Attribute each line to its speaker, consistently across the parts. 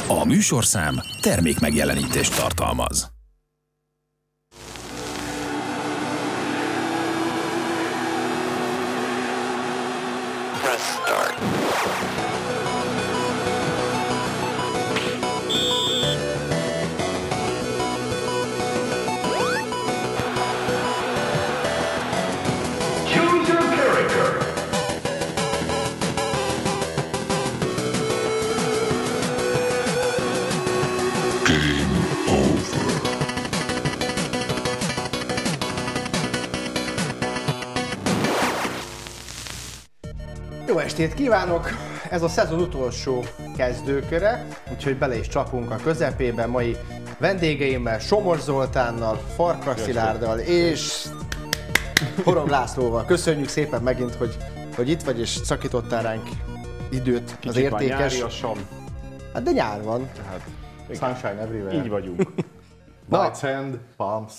Speaker 1: A műsorszám termék megjelenítést tartalmaz.
Speaker 2: Press start.
Speaker 3: Choose your character.
Speaker 4: Jó estét kívánok! Ez a szezon utolsó kezdőköre, úgyhogy bele is csapunk a közepébe. Mai vendégeimmel, Somos Zoltánnal, Farkas Szilárddal és Horog Lászlóval. Köszönjük szépen megint, hogy itt vagy és szakítottál ránk időt.
Speaker 5: Kicsit
Speaker 4: az értékes.
Speaker 5: nyári a som.
Speaker 4: Hát de nyár van.
Speaker 5: Tehát
Speaker 6: Sunshine everywhere.
Speaker 5: így vagyunk.
Speaker 6: White sand, palms.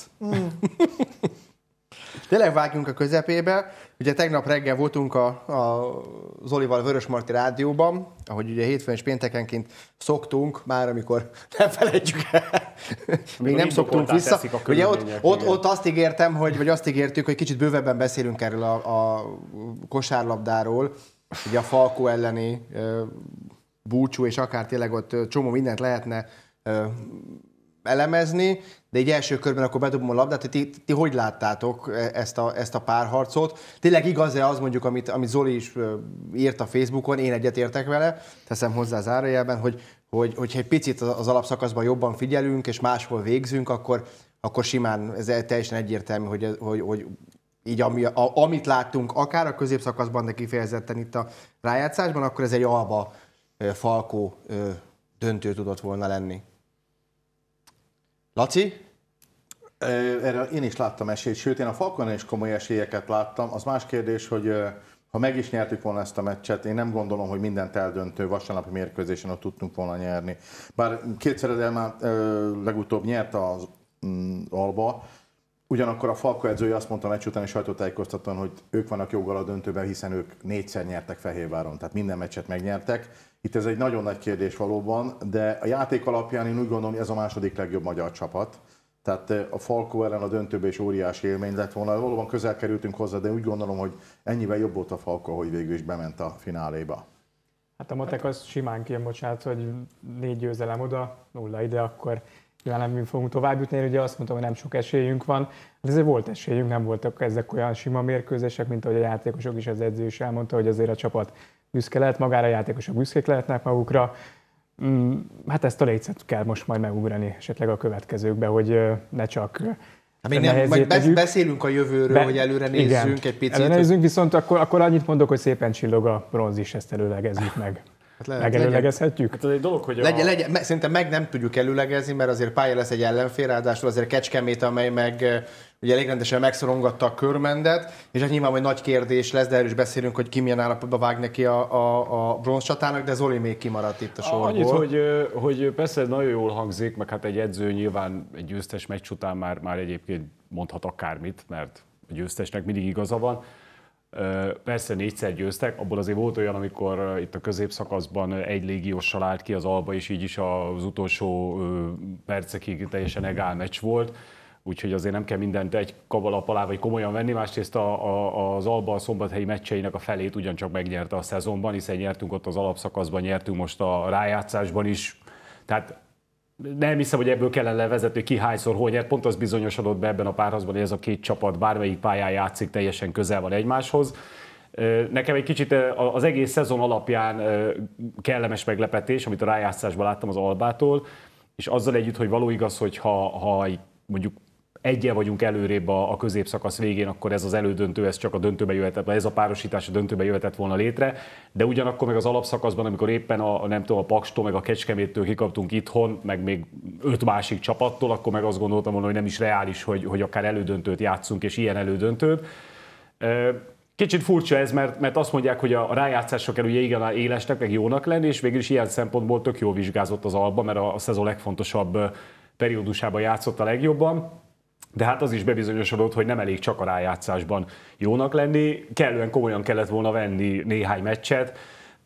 Speaker 4: Tényleg vágjunk a közepébe. Ugye tegnap reggel voltunk a Zolival Vörösmarty Rádióban, ahogy ugye hétfőn és péntekenként szoktunk, már amikor nem felejtjük el, még nem szoktunk vissza. Ugye ott azt ígértem, vagy azt ígértük, hogy kicsit bővebben beszélünk erről a kosárlabdáról, ugye a Falkó elleni búcsú, és akár tényleg ott csomó mindent lehetne elemezni, de egy első körben akkor bedobom a labdát, hogy ti hogy láttátok ezt a párharcot? Tényleg igaz-e az mondjuk, amit Zoli is írt a Facebookon, én egyetértek vele, teszem hozzá zárójelben, hogyha egy picit az alapszakaszban jobban figyelünk, és máshol végzünk, akkor simán ez teljesen egyértelmű, hogy így amit láttunk, akár a középszakaszban, de kifejezetten itt a rájátszásban, akkor ez egy Alba Falkó döntő tudott volna lenni. Laci?
Speaker 6: Erre én is láttam esélyt, sőt én a Falcon is komoly esélyeket láttam. Az más kérdés, hogy ha meg is nyertük volna ezt a meccset, én nem gondolom, hogy mindent eldöntő vasárnapi mérkőzésen ott tudtunk volna nyerni. Bár kétszer az már legutóbb nyert az Alba, ugyanakkor a Falco edzője azt mondta a meccs utáni sajtótájékoztatón, hogy ők vannak joggal a döntőben, hiszen ők 4-szer nyertek Fehérváron, tehát minden meccset megnyertek. Itt ez egy nagyon nagy kérdés valóban, de a játék alapján én úgy gondolom, hogy ez a második legjobb magyar csapat. Tehát a Falco ellen a döntőben is óriási élmény lett volna. Valóban közel kerültünk hozzá, de úgy gondolom, hogy ennyivel jobb volt a Falco, hogy végül is bement a fináléba. Hát
Speaker 7: a matek az simán kijön, bocsánat, hogy 4 győzelem oda, 0 ide, akkor nyilván nem fogunk tovább jutni. Én ugye azt mondtam, hogy nem sok esélyünk van, de azért volt esélyünk, nem voltak ezek olyan sima mérkőzések, mint ahogy a játékosok is, az edző is elmondta, hogy azért a csapat büszke lehet magára, a játékosok büszkék lehetnek magukra. Hát ezt a lécet kell most majd megugrani esetleg a következőkbe, hogy ne csak
Speaker 4: majd beszélünk a jövőről, hogy előre nézzünk egy picit.
Speaker 7: Előre nézzünk, viszont akkor annyit mondok, hogy szépen csillog a bronz is, ezt előlegezzük meg. Hát megelőlegezhetjük?
Speaker 5: Hát az egy dolog, hogy
Speaker 4: szerintem meg nem tudjuk előlegezni, mert azért pálya lesz egy ellenfél, ráadásul azért Kecskemét, amely meg ugye elég rendesen megszorongatta a körmendet, és hát nyilván majd nagy kérdés lesz, de erről is beszélünk, hogy ki milyen állapotban vág neki a bronzcsatának, de Zoli még kimaradt itt a sorból.
Speaker 5: Annyit, hogy persze ez nagyon jól hangzik, meg hát egy edző nyilván egy győztes meccs után már egyébként mondhat akármit, mert a győztesnek mindig igaza van. Persze 4-szer győztek, abból azért volt olyan, amikor itt a középszakaszban egy légióssal állt ki az Alba, és így is az utolsó percekig teljesen egál meccs volt. Úgyhogy azért nem kell mindent egy kabalap alá vagy komolyan venni, másrészt az Alba szombathelyi meccseinek a felét ugyancsak megnyerte a szezonban, hiszen nyertünk ott az alapszakaszban, nyertünk most a rájátszásban is. Tehát nem hiszem, hogy ebből kellene levezetni, hogy ki hányszor hol nyert. Pont az bizonyosodott be ebben a párharcban, hogy ez a két csapat bármelyik pályán játszik, teljesen közel van egymáshoz. Nekem egy kicsit az egész szezon alapján kellemes meglepetés, amit a rájátszásban láttam az Albától, és azzal együtt, hogy való igaz, hogy ha mondjuk egyen vagyunk előrébb a középszakasz végén, akkor ez az elődöntő, ez csak a döntőbe jöhetett, ez a párosítás a döntőbe jöhetett volna létre, de ugyanakkor meg az alapszakaszban, amikor éppen a Pakstól, meg a Kecskeméttől kikaptunk itthon, meg még 5 másik csapattól, akkor meg azt gondoltam volna, hogy nem is reális, hogy akár elődöntőt játszunk, és ilyen elődöntőt. Kicsit furcsa ez, mert azt mondják, hogy a rájátszásra kell ugye igen élesnek, meg jónak lenni, és végül is ilyen szempontból tök jól vizsgázott az Alba, mert a szezon legfontosabb periódusában játszott a legjobban. De hát az is bebizonyosodott, hogy nem elég csak a rájátszásban jónak lenni, kellően komolyan kellett volna venni néhány meccset.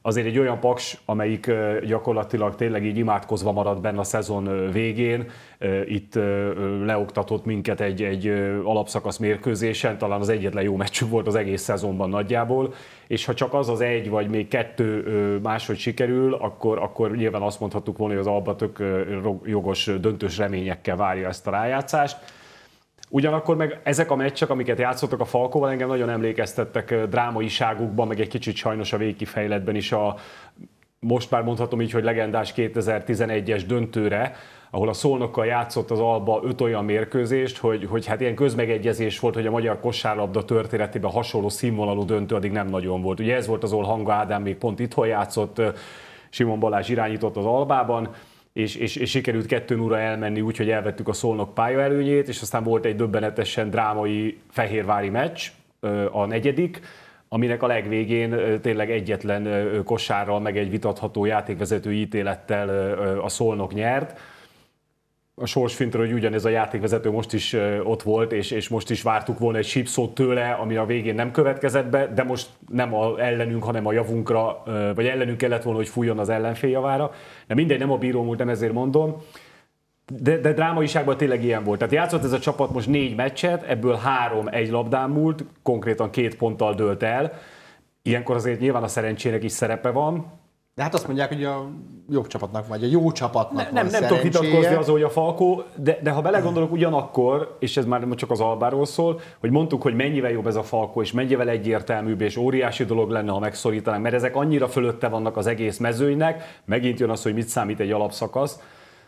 Speaker 5: azért egy olyan Paks, amelyik gyakorlatilag tényleg így imádkozva maradt benne a szezon végén, itt leoktatott minket egy alapszakasz mérkőzésen, talán az egyetlen jó meccsünk volt az egész szezonban nagyjából, és ha csak az egy vagy még kettő máshogy sikerül, akkor nyilván azt mondhattuk volna, hogy az Alba tök jogos döntős reményekkel várja ezt a rájátszást. Ugyanakkor meg ezek a meccsek, amiket játszottak a Falkóval, engem nagyon emlékeztettek drámaiságukban, meg egy kicsit sajnos a végkifejletben is most már mondhatom így, hogy legendás 2011-es döntőre, ahol a Szolnokkal játszott az Alba 5 olyan mérkőzést, hogy hát ilyen közmegegyezés volt, hogy a magyar kosárlabda történetében hasonló színvonalú döntő addig nem nagyon volt. Ugye ez volt az, ahol Hanga Ádám még pont itthon játszott, Simon Balázs irányított az Albában, és sikerült 2-0-ra elmenni úgy, hogy elvettük a Szolnok pályaelőnyét, és aztán volt egy döbbenetesen drámai fehérvári meccs, a 4., aminek a legvégén tényleg egyetlen kosárral, meg egy vitatható játékvezető ítélettel a Szolnok nyert. A sorsfintről, hogy ugyanez a játékvezető most is ott volt, és most is vártuk volna egy sípszót tőle, ami a végén nem következett be, de most nem ellenünk, hanem a javunkra, vagy ellenünk kellett volna, hogy fújjon az ellenfél javára. De mindegy, nem a bíró múlt, nem ezért mondom. De drámaiságban tényleg ilyen volt. Tehát játszott ez a csapat most 4 meccset, ebből 3 egy labdán múlt, konkrétan 2 ponttal dőlt el. Ilyenkor azért nyilván a szerencsének is szerepe van.
Speaker 4: De hát azt mondják, hogy a jobb csapatnak, vagy a jó csapatnak
Speaker 5: Nem tudok vitatkozni azon, hogy a Falkó, de ha belegondolok ugyanakkor, és ez már csak az Albáról szól, hogy mondtuk, hogy mennyivel jobb ez a Falkó, és mennyivel egyértelműbb, és óriási dolog lenne, ha megszorítanánk, mert ezek annyira fölötte vannak az egész mezőnynek, megint jön az, hogy mit számít egy alapszakasz,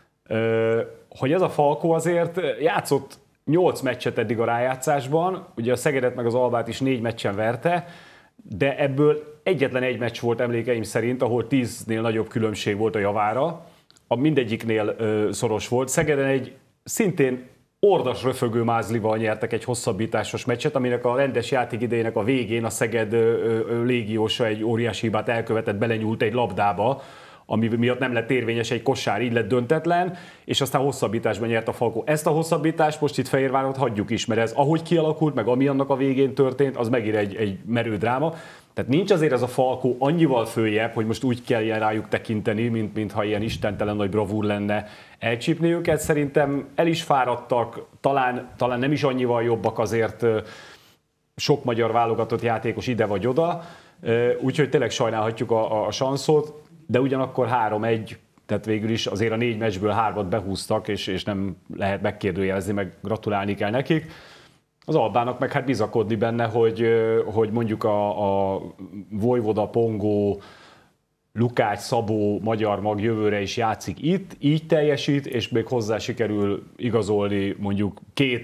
Speaker 5: hogy ez a Falkó azért játszott 8 meccset eddig a rájátszásban, ugye a Szegedet meg az Albát is 4 meccsen verte, de ebből egyetlen egy meccs volt emlékeim szerint, ahol 10-nél nagyobb különbség volt a javára, a mindegyiknél szoros volt. Szegeden egy szintén ordas röfögő mázlival nyertek egy hosszabbításos meccset, aminek a rendes játékidejének a végén a Szeged légiósa egy óriási hibát elkövetett, belenyúlt egy labdába, ami miatt nem lett érvényes egy kosár, így lett döntetlen, és aztán hosszabbításban nyert a Falkó. Ezt a hosszabbítást most itt Fehérváron hagyjuk is, mert ez ahogy kialakult, meg ami annak a végén történt, az megint egy merő dráma. Tehát nincs azért ez a Falkó annyival följebb, hogy most úgy kell rájuk tekinteni, mintha ilyen istentelen nagy bravúr lenne elcsípni őket. Szerintem el is fáradtak, talán nem is annyival jobbak azért sok magyar válogatott játékos ide vagy oda, úgyhogy tényleg sajnálhatjuk a sanszot, de ugyanakkor 3-1, tehát végül is azért a 4 meccsből 3-at behúztak, és nem lehet megkérdőjelezni, meg gratulálni kell nekik. Az Albának meg hát bizakodni benne, hogy mondjuk a Vojvoda, Pongó, Lukács, Szabó, magyar mag jövőre is játszik itt, így teljesít, és még hozzá sikerül igazolni mondjuk 2,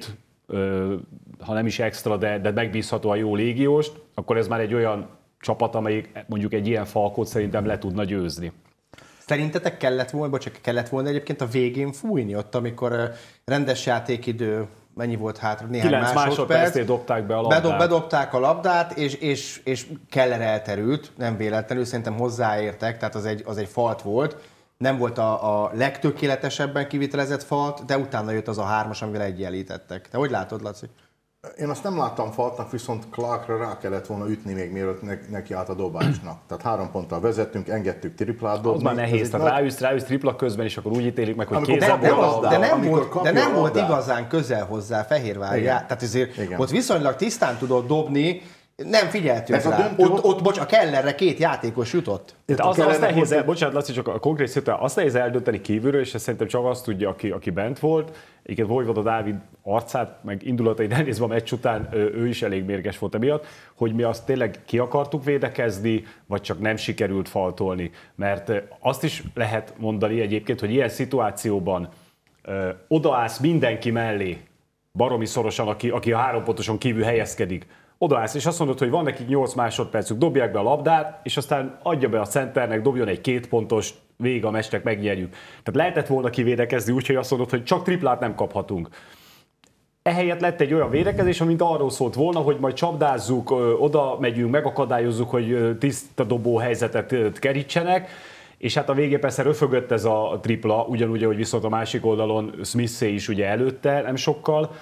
Speaker 5: ha nem is extra, de megbízhatóan jó légióst, akkor ez már egy olyan csapat, amelyik mondjuk egy ilyen Falkót szerintem le tudna győzni.
Speaker 4: Szerintetek kellett volna egyébként a végén fújni ott, amikor rendes játékidő, mennyi volt hátra? Néhány
Speaker 5: 9 másodpercnél dobták be a labdát.
Speaker 4: Bedobták a labdát, és Keller elterült, nem véletlenül, szerintem hozzáértek, tehát az egy falt volt. Nem volt a legtökéletesebben kivitelezett falt, de utána jött az a 3-as, amivel egyenlítettek. Te hogy látod, Laci?
Speaker 6: Én azt nem láttam faltnak, viszont Clarkra rá kellett volna ütni még mielőtt neki állt a dobásnak. Tehát 3 ponttal vezettünk, engedtük triplát dobni.
Speaker 5: Az már nehéz, tehát rájössz tripla közben, és akkor úgy ítélik meg, hogy kézzel
Speaker 4: de nem volt igazán közel hozzá Fehérvár. Tehát azért ott viszonylag tisztán tudott dobni, nem figyeltünk rá. Ott a Kellerre 2 játékos jutott.
Speaker 5: Azt nehéz, bocsánat Laci, csak a konkrét szituáció, azt nehéz eldönteni kívülről, és ezt szerintem csak azt tudja, aki bent volt. Egyébként Vojvoda Dávid arcát, meg indulatait elnézve a meccs után, ő is elég mérges volt emiatt, hogy mi azt tényleg ki akartuk védekezni, vagy csak nem sikerült faltolni. Mert azt is lehet mondani egyébként, hogy ilyen szituációban odaállsz mindenki mellé, baromi szorosan, aki a 3 pontoson kívül helyezkedik, odaállsz, és azt mondod, hogy van nekik 8 másodpercük, dobják be a labdát, és aztán adja be a centernek, dobjon egy 2 pontos, végig a meccsnek, megnyerjük. Tehát lehetett volna kivédekezni, úgyhogy azt mondod, hogy csak triplát nem kaphatunk. Ehelyett lett egy olyan védekezés, amint arról szólt volna, hogy majd csapdázzuk, oda megyünk, megakadályozzuk, hogy tiszta dobó helyzetet kerítsenek, és hát a végén persze röfögött ez a tripla, ugyanúgy, ahogy viszont a másik oldalon Smith-é is ugye előtte, nem sokkal,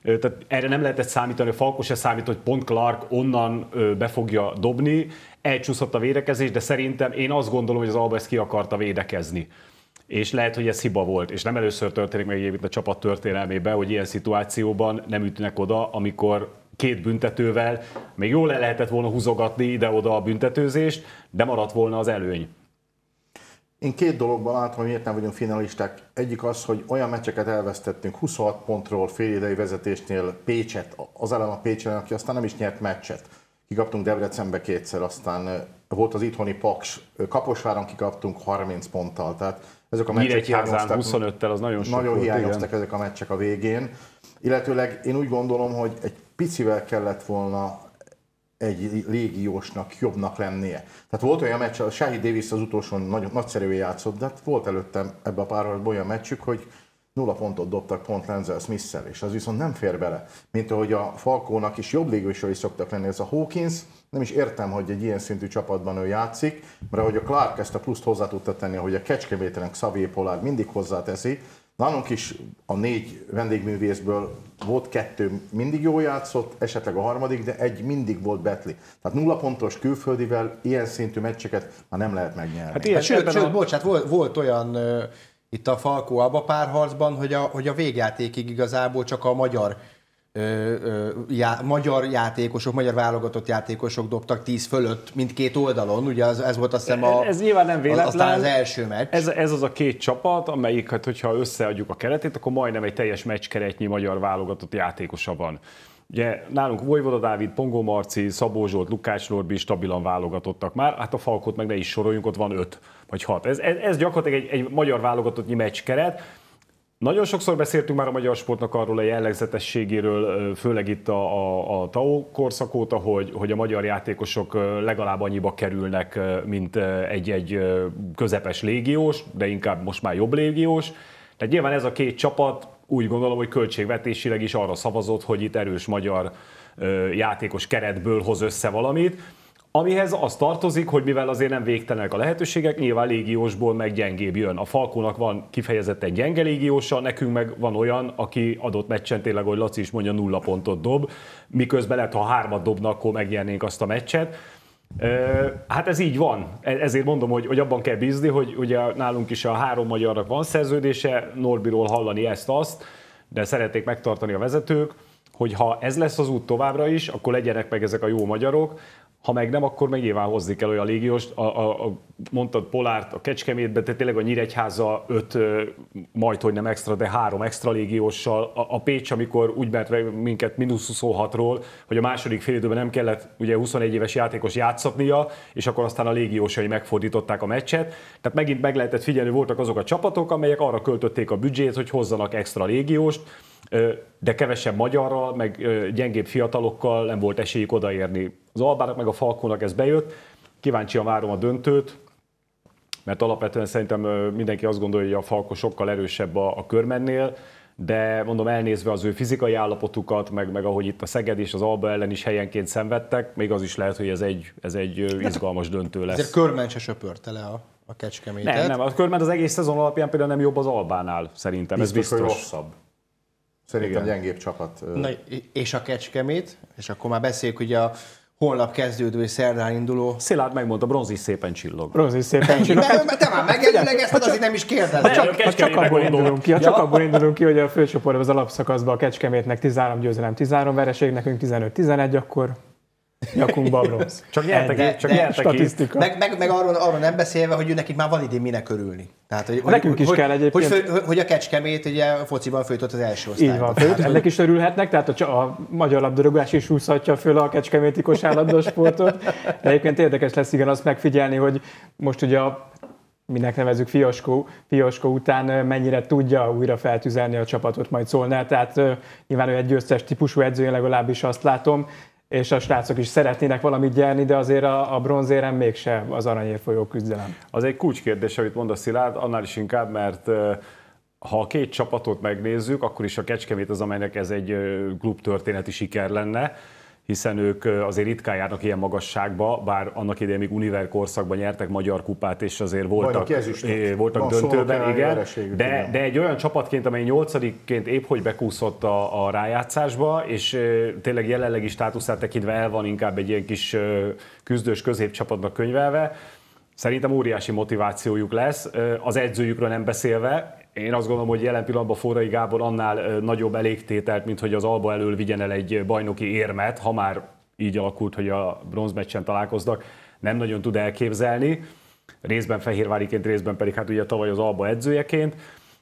Speaker 5: Tehát erre nem lehetett számítani, a Falko se számít, hogy pont Clark onnan be fogja dobni. Elcsúszott a védekezés, de szerintem én azt gondolom, hogy az Alba ezt ki akarta védekezni. És lehet, hogy ez hiba volt, és nem először történik meg egyébként a csapat történelmében, hogy ilyen szituációban nem ütnek oda, amikor két büntetővel még jól le lehetett volna húzogatni ide-oda a büntetőzést, de maradt volna az előny.
Speaker 6: Én két dologban látom, hogy miért nem vagyunk finalisták. Egyik az, hogy olyan meccseket elvesztettünk 26 pontról félidei vezetésnél Pécset, az ellen a Pécsen, aki aztán nem is nyert meccset. Kikaptunk Debrecenbe kétszer, aztán volt az itthoni Paks, Kaposváron kikaptunk 30 ponttal. Tehát ezek a meccsek
Speaker 5: hiányoztak. 25-tel az nagyon sok
Speaker 6: nagyon
Speaker 5: volt,
Speaker 6: hiányoztak
Speaker 5: igen.
Speaker 6: ezek a meccsek a végén. Illetőleg én úgy gondolom, hogy egy picivel kellett volna egy légiósnak jobbnak lennie. Tehát volt olyan meccs, a Shahid Davis az utolsón nagyszerűen játszott, de volt előttem ebbe a párharcban olyan meccsük, hogy 0 pontot dobtak pont Lenzel Smith-szel, és az viszont nem fér bele. Mint ahogy a Falkónak is jobb légiósai szoktak lenni. Ez a Hawkins, nem is értem, hogy egy ilyen szintű csapatban ő játszik, mert ahogy a Clark ezt a pluszt hozzá tudta tenni, ahogy a Kecskemétenek Xavier Pollard mindig hozzáteszi, nálunk is a 4 vendégművészből volt 2 mindig jól játszott, esetleg a harmadik, de egy mindig volt betli. Tehát 0 pontos külföldivel ilyen szintű meccseket már nem lehet megnyerni.
Speaker 4: Hát sőt, bocsánat, volt olyan itt a Falkó Alba párharcban, hogy a végjátékig igazából csak a magyar játékosok, magyar válogatott játékosok dobtak 10 fölött mindkét oldalon, ugye ez volt azt hiszem
Speaker 5: ez nyilván nem véletlen.
Speaker 4: Aztán az első meccs.
Speaker 5: Ez az a két csapat, amelyik, hát, hogyha összeadjuk a keretét, akkor majdnem egy teljes meccskeretnyi magyar válogatott játékosa van. Ugye nálunk Vojvoda Dávid, Pongó Marci, Szabó Zsolt, Lukács Norbi stabilan válogatottak már, hát a Falkot meg ne is soroljunk, ott van 5 vagy 6. Ez gyakorlatilag egy magyar válogatottnyi meccskeret. Nagyon sokszor beszéltünk már a magyar sportnak arról a jellegzetességéről, főleg itt a TAO korszak óta, hogy a magyar játékosok legalább annyiba kerülnek, mint egy közepes légiós, de inkább most már jobb légiós. Tehát nyilván ez a két csapat úgy gondolom, hogy költségvetésileg is arra szavazott, hogy itt erős magyar játékos keretből hoz össze valamit, amihez az tartozik, hogy mivel azért nem végtelenek a lehetőségek, nyilván légiósból meg gyengébb jön. A Falkónak van kifejezetten gyenge légiósa, nekünk meg van olyan, aki adott meccsen tényleg, hogy Laci is mondja, 0 pontot dob, miközben lehet, ha 3-at dobna, akkor megnyernénk azt a meccset. Hát ez így van. Ezért mondom, hogy abban kell bízni, hogy ugye nálunk is a 3 magyarnak van szerződése, Norbiról hallani ezt-azt, de szeretnék megtartani a vezetők, hogy ha ez lesz az út továbbra is, akkor legyenek meg ezek a jó magyarok, ha meg nem, akkor meg nyilván hozni kell olyan légióst. Mondtad Pollárt a Kecskemétbe, tehát tényleg a Nyíregyháza 5, majdhogy nem extra, de 3 extra légióssal. A Pécs, amikor úgy mert minket -26-ról, hogy a második félidőben nem kellett ugye 21 éves játékos játszatnia, és akkor aztán a légiósai megfordították a meccset. Tehát megint meg lehetett figyelni, voltak azok a csapatok, amelyek arra költötték a büdzsét, hogy hozzanak extra légióst, de kevesebb magyarral, meg gyengébb fiatalokkal nem volt esélyük odaérni. Az Albának meg a Falkónak ez bejött, kíváncsian várom a döntőt, mert alapvetően szerintem mindenki azt gondolja, hogy a Falko sokkal erősebb a Körmennél, de mondom, elnézve az ő fizikai állapotukat, meg ahogy itt a Szeged és az Alba ellen is helyenként szenvedtek, még az is lehet, hogy ez egy izgalmas döntő lesz.
Speaker 4: Ezért Körmen se söpörte le a Kecskemétet.
Speaker 5: Nem, a Körmen az egész szezon alapján például nem jobb az Albánál, szerintem, ez biztos.
Speaker 6: Hogy rosszabb. Szerintem gyengébb csapat.
Speaker 4: Na, és a Kecskemét, és akkor már beszéljük, hogy a holnap kezdődő és szerdán induló...
Speaker 5: Szilárd megmondta, bronz is szépen csillog.
Speaker 7: Bronz is szépen csillog.
Speaker 4: De te már megelőlegezted, azért nem is kérdezed.
Speaker 7: Csak abból indulunk ki, hogy a főcsoportban az alapszakaszban a Kecskemétnek 13 győzelem, 13 vereség, nekünk 15-11, akkor nyakunkba a bronz.
Speaker 5: Csak nyertek
Speaker 7: statisztika.
Speaker 4: Meg arról nem beszélve, hogy nekik már van idén minek örülni. Tehát, hogy,
Speaker 7: nekünk is kell egyébként.
Speaker 4: Hogy a Kecskemét ugye fociban följutott az első osztályba.
Speaker 7: Így van, főt, ennek is örülhetnek, tehát a magyar labdarúgás is húzhatja föl a kecskeméti kosárlabda sportot. De egyébként érdekes lesz igen azt megfigyelni, hogy most ugye minek nevezzük fiaskó után mennyire tudja újra feltüzelni a csapatot majd Szolnál. Tehát nyilván ő egy győztes típusú edző, én legalábbis azt látom, és a srácok is szeretnének valamit nyerni, de azért a bronzéren mégse az aranyért folyó küzdelem.
Speaker 5: Az egy kulcskérdés, amit mond a Szilárd, annál is inkább, mert ha a két csapatot megnézzük, akkor is a Kecskemét az, amelynek ez egy klubtörténeti siker lenne, hiszen ők azért ritkán járnak ilyen magasságba, bár annak idején még Univer korszakban nyertek magyar kupát, és azért voltak döntőben, igen. De egy olyan csapatként, amely 8-ként épp hogy bekúszott a rájátszásba, és tényleg jelenlegi státuszát tekintve el van inkább egy ilyen kis küzdős középcsapatnak könyvelve, szerintem óriási motivációjuk lesz, az edzőjükről nem beszélve. Én azt gondolom, hogy jelen pillanatban Forrai Gábor annál nagyobb elégtételt, mint hogy az Alba elől vigyen el egy bajnoki érmet, ha már így alakult, hogy a bronzmeccsen találkoznak, nem nagyon tud elképzelni. Részben fehérváriként, részben pedig hát ugye tavaly az Alba edzőjeként.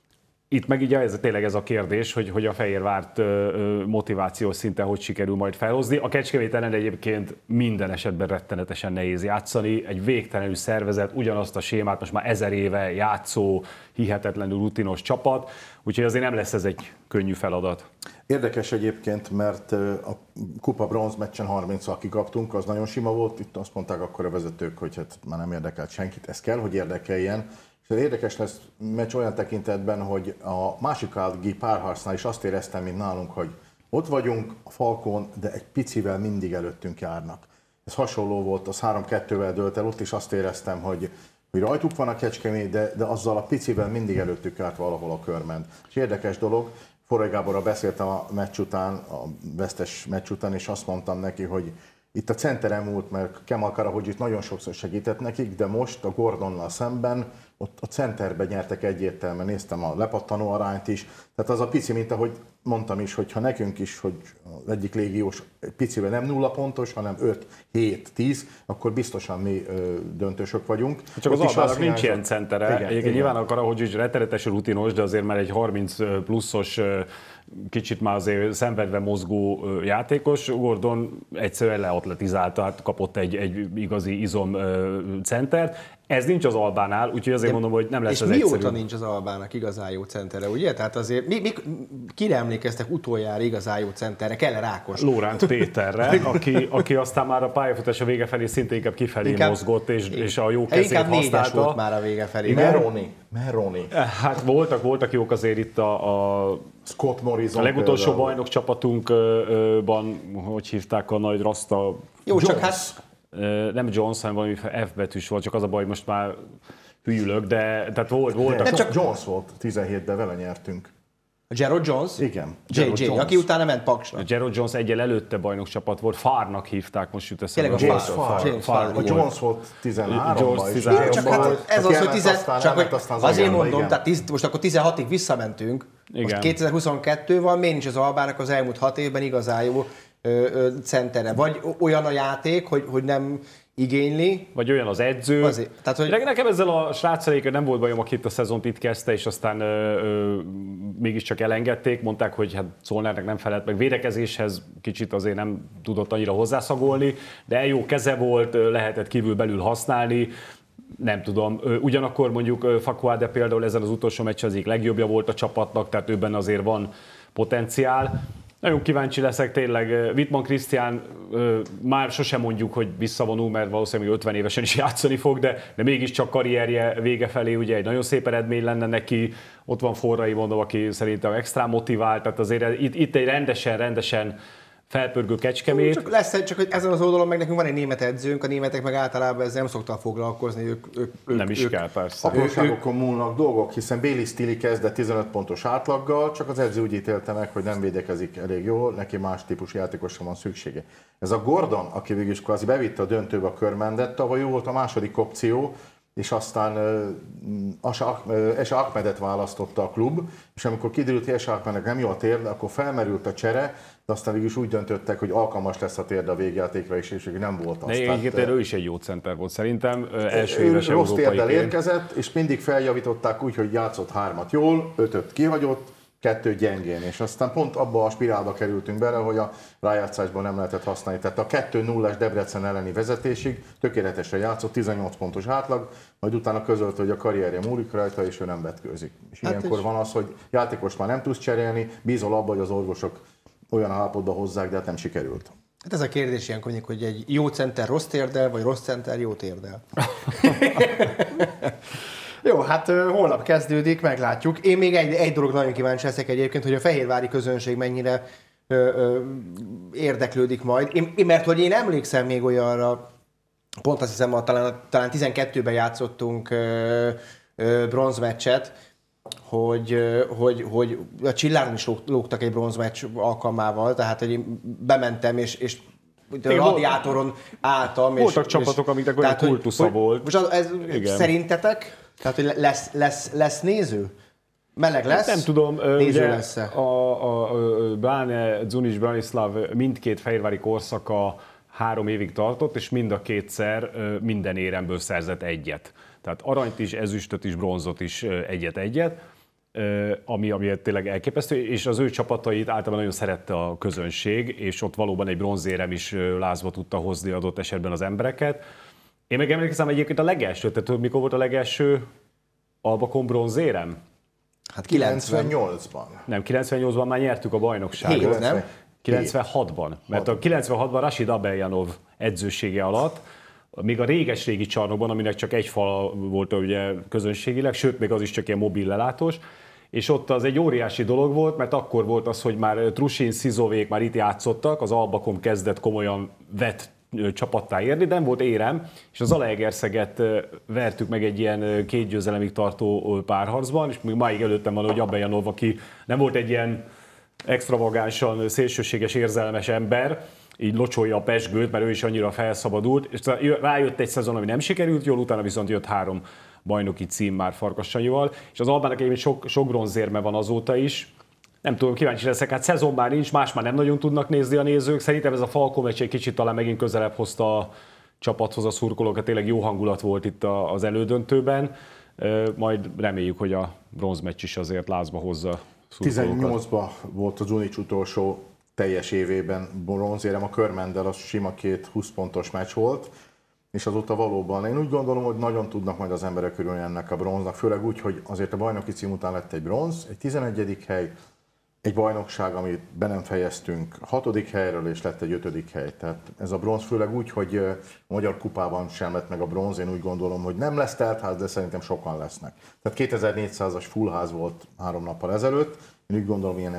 Speaker 5: Itt meg ugye tényleg ez a kérdés, hogy a Fehérvárt motivációs szinten hogy sikerül majd felhozni. A Kecskemét ellen egyébként minden esetben rettenetesen nehéz játszani. Egy végtelenül szervezet, ugyanazt a sémát most már 1000 éve játszó, hihetetlenül rutinos csapat, úgyhogy azért nem lesz ez egy könnyű feladat.
Speaker 6: Érdekes egyébként, mert a kupa bronz meccsen 30-al kikaptunk, az nagyon sima volt. Itt azt mondták akkor a vezetők, hogy hát már nem érdekelt senkit. Ez kell, hogy érdekeljen. És érdekes lesz meccs olyan tekintetben, hogy a másik ági párharcnál is azt éreztem, mint nálunk, hogy ott vagyunk a Falkon, de egy picivel mindig előttünk járnak. Ez hasonló volt, az 3-2-vel dőlt el, ott is azt éreztem, hogy rajtuk van a Kecskemét, de azzal a picivel mindig előttük járt valahol a körment. És érdekes dolog, Forrai Gáborral beszéltem a meccs után, a vesztes meccs után, és azt mondtam neki, hogy itt a center emult, mert Kemal Karahodzsit nagyon sokszor segített nekik, de most a Gordonnal szemben ott a centerben nyertek egyértelműen, néztem a lepattanó arányt is, tehát az a pici, mint ahogy mondtam is, hogy ha nekünk is, hogy az egyik légiós picivel nem 0 pontos, hanem 5-7-10, akkor biztosan mi döntősök vagyunk.
Speaker 5: Csak ott az Albának nincs ilyen centere. Egyébként nyilván a Karahodzsics rettenetes rutinos, de azért már egy 30 pluszos, kicsit már azért szenvedve mozgó játékos. Gordon egyszerűen leatletizálta, hát kapott egy igazi izom centert. Ez nincs az Albánál, úgyhogy azért mondom, hogy nem lesz ez egyszerű.
Speaker 4: És mióta nincs az Albának igazán jó centere, ugye? Tehát azért kire emlékeztek utoljára igazán jó centerre? Kell Rákos?
Speaker 5: Lóránt Péterre, aki aztán már a pályafutása vége felé szinte inkább kifelé mozgott, és a jó kezét használta.
Speaker 4: Inkább 4-es volt már a vége felé.
Speaker 6: Meroni.
Speaker 5: Hát voltak jók azért itt a
Speaker 6: Scott Morrison.
Speaker 5: A legutolsó bajnok csapatunkban, hogy hívták a nagy rasta?
Speaker 4: Jó, csak hát...
Speaker 5: Nem Jones, hanem valami F betűs volt, csak az a baj, most már hülyülök, de tehát voltak.
Speaker 6: Csak Jones volt, 17-ben vele nyertünk.
Speaker 4: Gerald Jones?
Speaker 6: Igen.
Speaker 4: JJ, aki utána ment Paksra.
Speaker 5: Gerald Jones egyel előtte bajnokcsapat volt, Farnak hívták, most jut eszembe.
Speaker 6: James Farr. A Jones volt 13-ban.
Speaker 4: Csak hát ez az, hogy azért mondom, tehát most akkor 16-ig visszamentünk, most 2022 van, miért nincs az Albának az elmúlt 6 évben igazán jó centere? Vagy olyan a játék, hogy nem igényli.
Speaker 5: Vagy olyan az edző.
Speaker 4: Tehát, hogy...
Speaker 5: Nekem ezzel a sráccalékkal nem volt bajom, aki itt a szezont itt kezdte, és aztán mégiscsak elengedték. Mondták, hogy hát Zollnernek nem felelt meg. Védekezéshez kicsit azért nem tudott annyira hozzászagolni, de jó keze volt, lehetett kívül-belül használni. Nem tudom. Ugyanakkor mondjuk Facuade például ezen az utolsó meccsen az egyik legjobbja volt a csapatnak, tehát őben azért van potenciál. Nagyon kíváncsi leszek tényleg. Wittmann Krisztián már sosem mondjuk, hogy visszavonul, mert valószínűleg 50 évesen is játszani fog, de mégiscsak karrierje vége felé ugye egy nagyon szép eredmény lenne neki. Ott van Forrai, mondom, aki szerintem extra motivált, tehát azért itt egy rendesen felpörgő Kecskemét.
Speaker 4: Csak hogy ezen az oldalon meg nekünk van egy német edzőnk, a németek meg általában ezzel nem szoktak foglalkozni. Ők
Speaker 5: nem is kell, persze.
Speaker 6: Apróságokon múlnak dolgok, hiszen Bailey Stilly kezdett 15 pontos átlaggal, csak az edző úgy ítélte meg, hogy nem védekezik elég jól, neki más típusú játékosra van szüksége. Ez a Gordon, aki végül is kvázi bevitte a döntőbe a Körmendet, tavaly jó volt a második opció, és aztán Esa Ahmedet választotta a klub, és amikor kiderült, hogy Esa Ahmednek nem jó a térde, akkor felmerült a csere, de aztán végül is úgy döntöttek, hogy alkalmas lesz a térde a végjátékra is, és nem volt az.
Speaker 5: De ő is egy jó center volt szerintem, első éves
Speaker 6: rossz térdel érkezett, és mindig feljavították úgy, hogy játszott 3-at jól, 5-öt kihagyott, 2 gyengén, és aztán pont abba a spirálba kerültünk bele, hogy a rájátszásban nem lehetett használni. Tehát a 2-0-es Debrecen elleni vezetésig tökéletesen játszott, 18 pontos átlag, majd utána közölte, hogy a karrierje múlik rajta, és ő nem vetkőzik. És ilyenkor van az, hogy játékos már nem tudsz cserélni, bízol abba, hogy az orvosok olyan állapotba hozzák, de hát nem sikerült.
Speaker 4: Hát ez a kérdés ilyenkor, hogy egy jó center rossz térdel, vagy rossz center jó térdel. Jó, hát holnap kezdődik, meglátjuk. Én még egy dolog nagyon kíváncsi leszek egyébként, hogy a fehérvári közönség mennyire érdeklődik majd. Mert hogy én emlékszem még olyanra, pont azt hiszem, talán 12-ben játszottunk bronzmeccset, hogy a Csilláron is lógtak egy bronzmeccs alkalmával, tehát hogy én bementem, és radiátoron álltam.
Speaker 5: Voltak csapatok, amiknek olyan kultusza volt.
Speaker 4: Most ez szerintetek? Tehát, hogy lesz néző? Meleg lesz?
Speaker 5: Nem tudom,
Speaker 4: néző
Speaker 5: ugye
Speaker 4: lesz-e?
Speaker 5: a Báne, Dzunics, Branislav mindkét fehérvári korszaka 3 évig tartott, és mind a kétszer minden éremből szerzett egyet. Tehát aranyt is, ezüstöt is, bronzot is egyet-egyet, ami tényleg elképesztő, és az ő csapatait általában nagyon szerette a közönség, és ott valóban egy bronzérem is lázba tudta hozni adott esetben az embereket. Én meg emlékszem egyébként a legelső, tehát mikor volt a legelső Albacon bronzérem?
Speaker 4: Hát
Speaker 6: 98-ban.
Speaker 5: Nem, 98-ban már nyertük a bajnokságot.
Speaker 4: 7, nem?
Speaker 5: 96-ban, mert a 96-ban Rashid Abeljanov edzősége alatt, még a réges-régi csarnokban, aminek csak egy fal volt ugye közönségileg, sőt, még az is csak ilyen mobil lelátós, és ott az egy óriási dolog volt, mert akkor volt az, hogy már Trusin, Szizovék már itt játszottak, az Albacon kezdett komolyan vett csapattá érni, de nem volt érem, és az Zalaegerszeget vertük meg egy ilyen 2 győzelemig tartó párharcban, és még máig előttem van, hogy Abeljanov, aki nem volt egy ilyen extravagánsan szélsőséges, érzelmes ember, így locsolja a pezsgőt, mert ő is annyira felszabadult, és rájött egy szezon, ami nem sikerült jól, utána viszont jött 3 bajnoki cím már Farkassanyival, és az Albának egyébként sok bronzérme van azóta is. Nem tudom, kíváncsi leszek, hát szezon már nincs, más már nem nagyon tudnak nézni a nézők. Szerintem ez a Falco meccs egy kicsit talán megint közelebb hozta a csapathoz a szurkolókat, tényleg jó hangulat volt itt az elődöntőben. Majd reméljük, hogy a bronzmeccs is azért lázba hozza szurkolókat.
Speaker 6: 18-ban volt az Dzunics utolsó teljes évében bronzérem, a Körmendel az sima 2 20 pontos meccs volt, és azóta valóban én úgy gondolom, hogy nagyon tudnak majd az emberek örülni ennek a bronznak, főleg úgy, hogy azért a bajnoki cím után lett egy bronz, egy 11. hely, egy bajnokság, amit be nem fejeztünk 6. helyről, és lett egy 5. hely. Tehát ez a bronz főleg úgy, hogy a Magyar Kupában sem lett meg a bronz, én úgy gondolom, hogy nem lesz teltház, de szerintem sokan lesznek. Tehát 2400-as fullház volt 3 nappal ezelőtt, én úgy gondolom, ilyen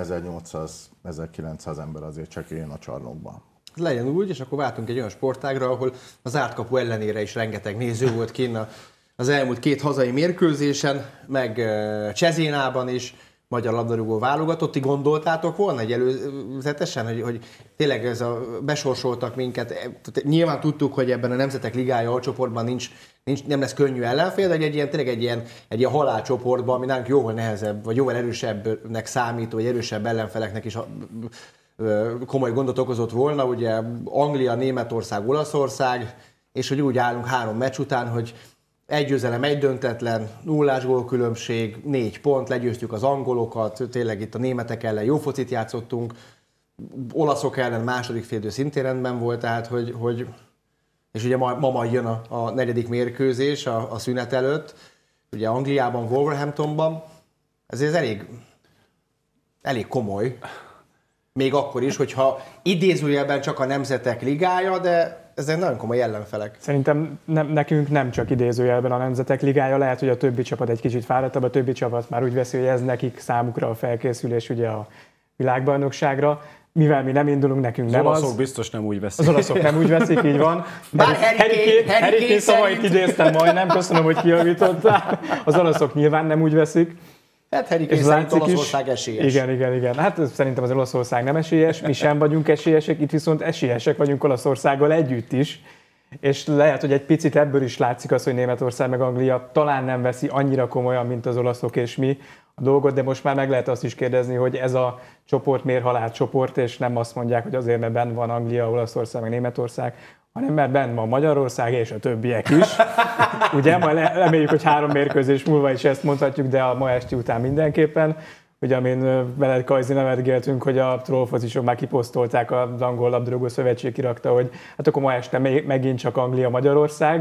Speaker 6: 1800-1900 ember azért csak jön a csarnokban.
Speaker 4: Legyen úgy, és akkor váltunk egy olyan sportágra, ahol az átkapu ellenére is rengeteg néző volt kinn az elmúlt 2 hazai mérkőzésen, meg Csezénában is, magyar labdarúgó válogatott. Ti gondoltátok volna egy előzetesen, hogy tényleg besorsoltak minket? Nyilván tudtuk, hogy ebben a Nemzetek Ligája alcsoportban nem lesz könnyű ellenfél, de tényleg egy ilyen halálcsoportban, ami nálunk jóval nehezebb, vagy jóval erősebbnek számító, vagy erősebb ellenfeleknek is komoly gondot okozott volna. Ugye Anglia, Németország, Olaszország, és hogy úgy állunk 3 meccs után, hogy 1 győzelem, 1 döntetlen, 0-ás gólkülönbség, 4 pont, legyőztük az angolokat, tényleg itt a németek ellen jó focit játszottunk, olaszok ellen második félidő szintén rendben volt, tehát hogy és ugye ma majd jön a 4. mérkőzés a szünet előtt, ugye Angliában, Wolverhamptonban, ez elég komoly, még akkor is, hogyha idézőjelben csak a Nemzetek Ligája, de ezek nagyon komoly ellenfelek.
Speaker 7: Szerintem nekünk nem csak idézőjelben a Nemzetek Ligája, lehet, hogy a többi csapat egy kicsit fáradtabb, a többi csapat már úgy veszi, hogy ez nekik számukra a felkészülés ugye a világbajnokságra. Mivel mi nem indulunk, nekünk nem az.
Speaker 5: Az olaszok biztos nem úgy veszik.
Speaker 7: Az olaszok nem úgy veszik, így van.
Speaker 4: Bár Harry Kane
Speaker 7: szavait idéztem majdnem, köszönöm, hogy kijavítottál. Az olaszok nyilván nem úgy veszik.
Speaker 4: Hát Harry Kane szerint Olaszország esélyes.
Speaker 7: Igen. Hát szerintem az Olaszország nem esélyes, mi sem vagyunk esélyesek, itt viszont esélyesek vagyunk Olaszországgal együtt is. És lehet, hogy egy picit ebből is látszik az, hogy Németország meg Anglia talán nem veszi annyira komolyan, mint az olaszok és mi a dolgot, de most már meg lehet azt is kérdezni, hogy ez a csoport miért halálcsoport, és nem azt mondják, hogy azért, mert benn van Anglia, Olaszország, meg Németország, hanem mert benn van Magyarország és a többiek is. Ugye, majd reméljük, hogy 3 mérkőzés múlva is ezt mondhatjuk, de a ma esti után mindenképpen. Ugye, amin veled, Kajzi, nevetgéltünk, hogy a trollfocisok már kiposztolták, az Angol Labdarúgó Szövetség kirakta, hogy hát akkor ma este megint csak Anglia, Magyarország, és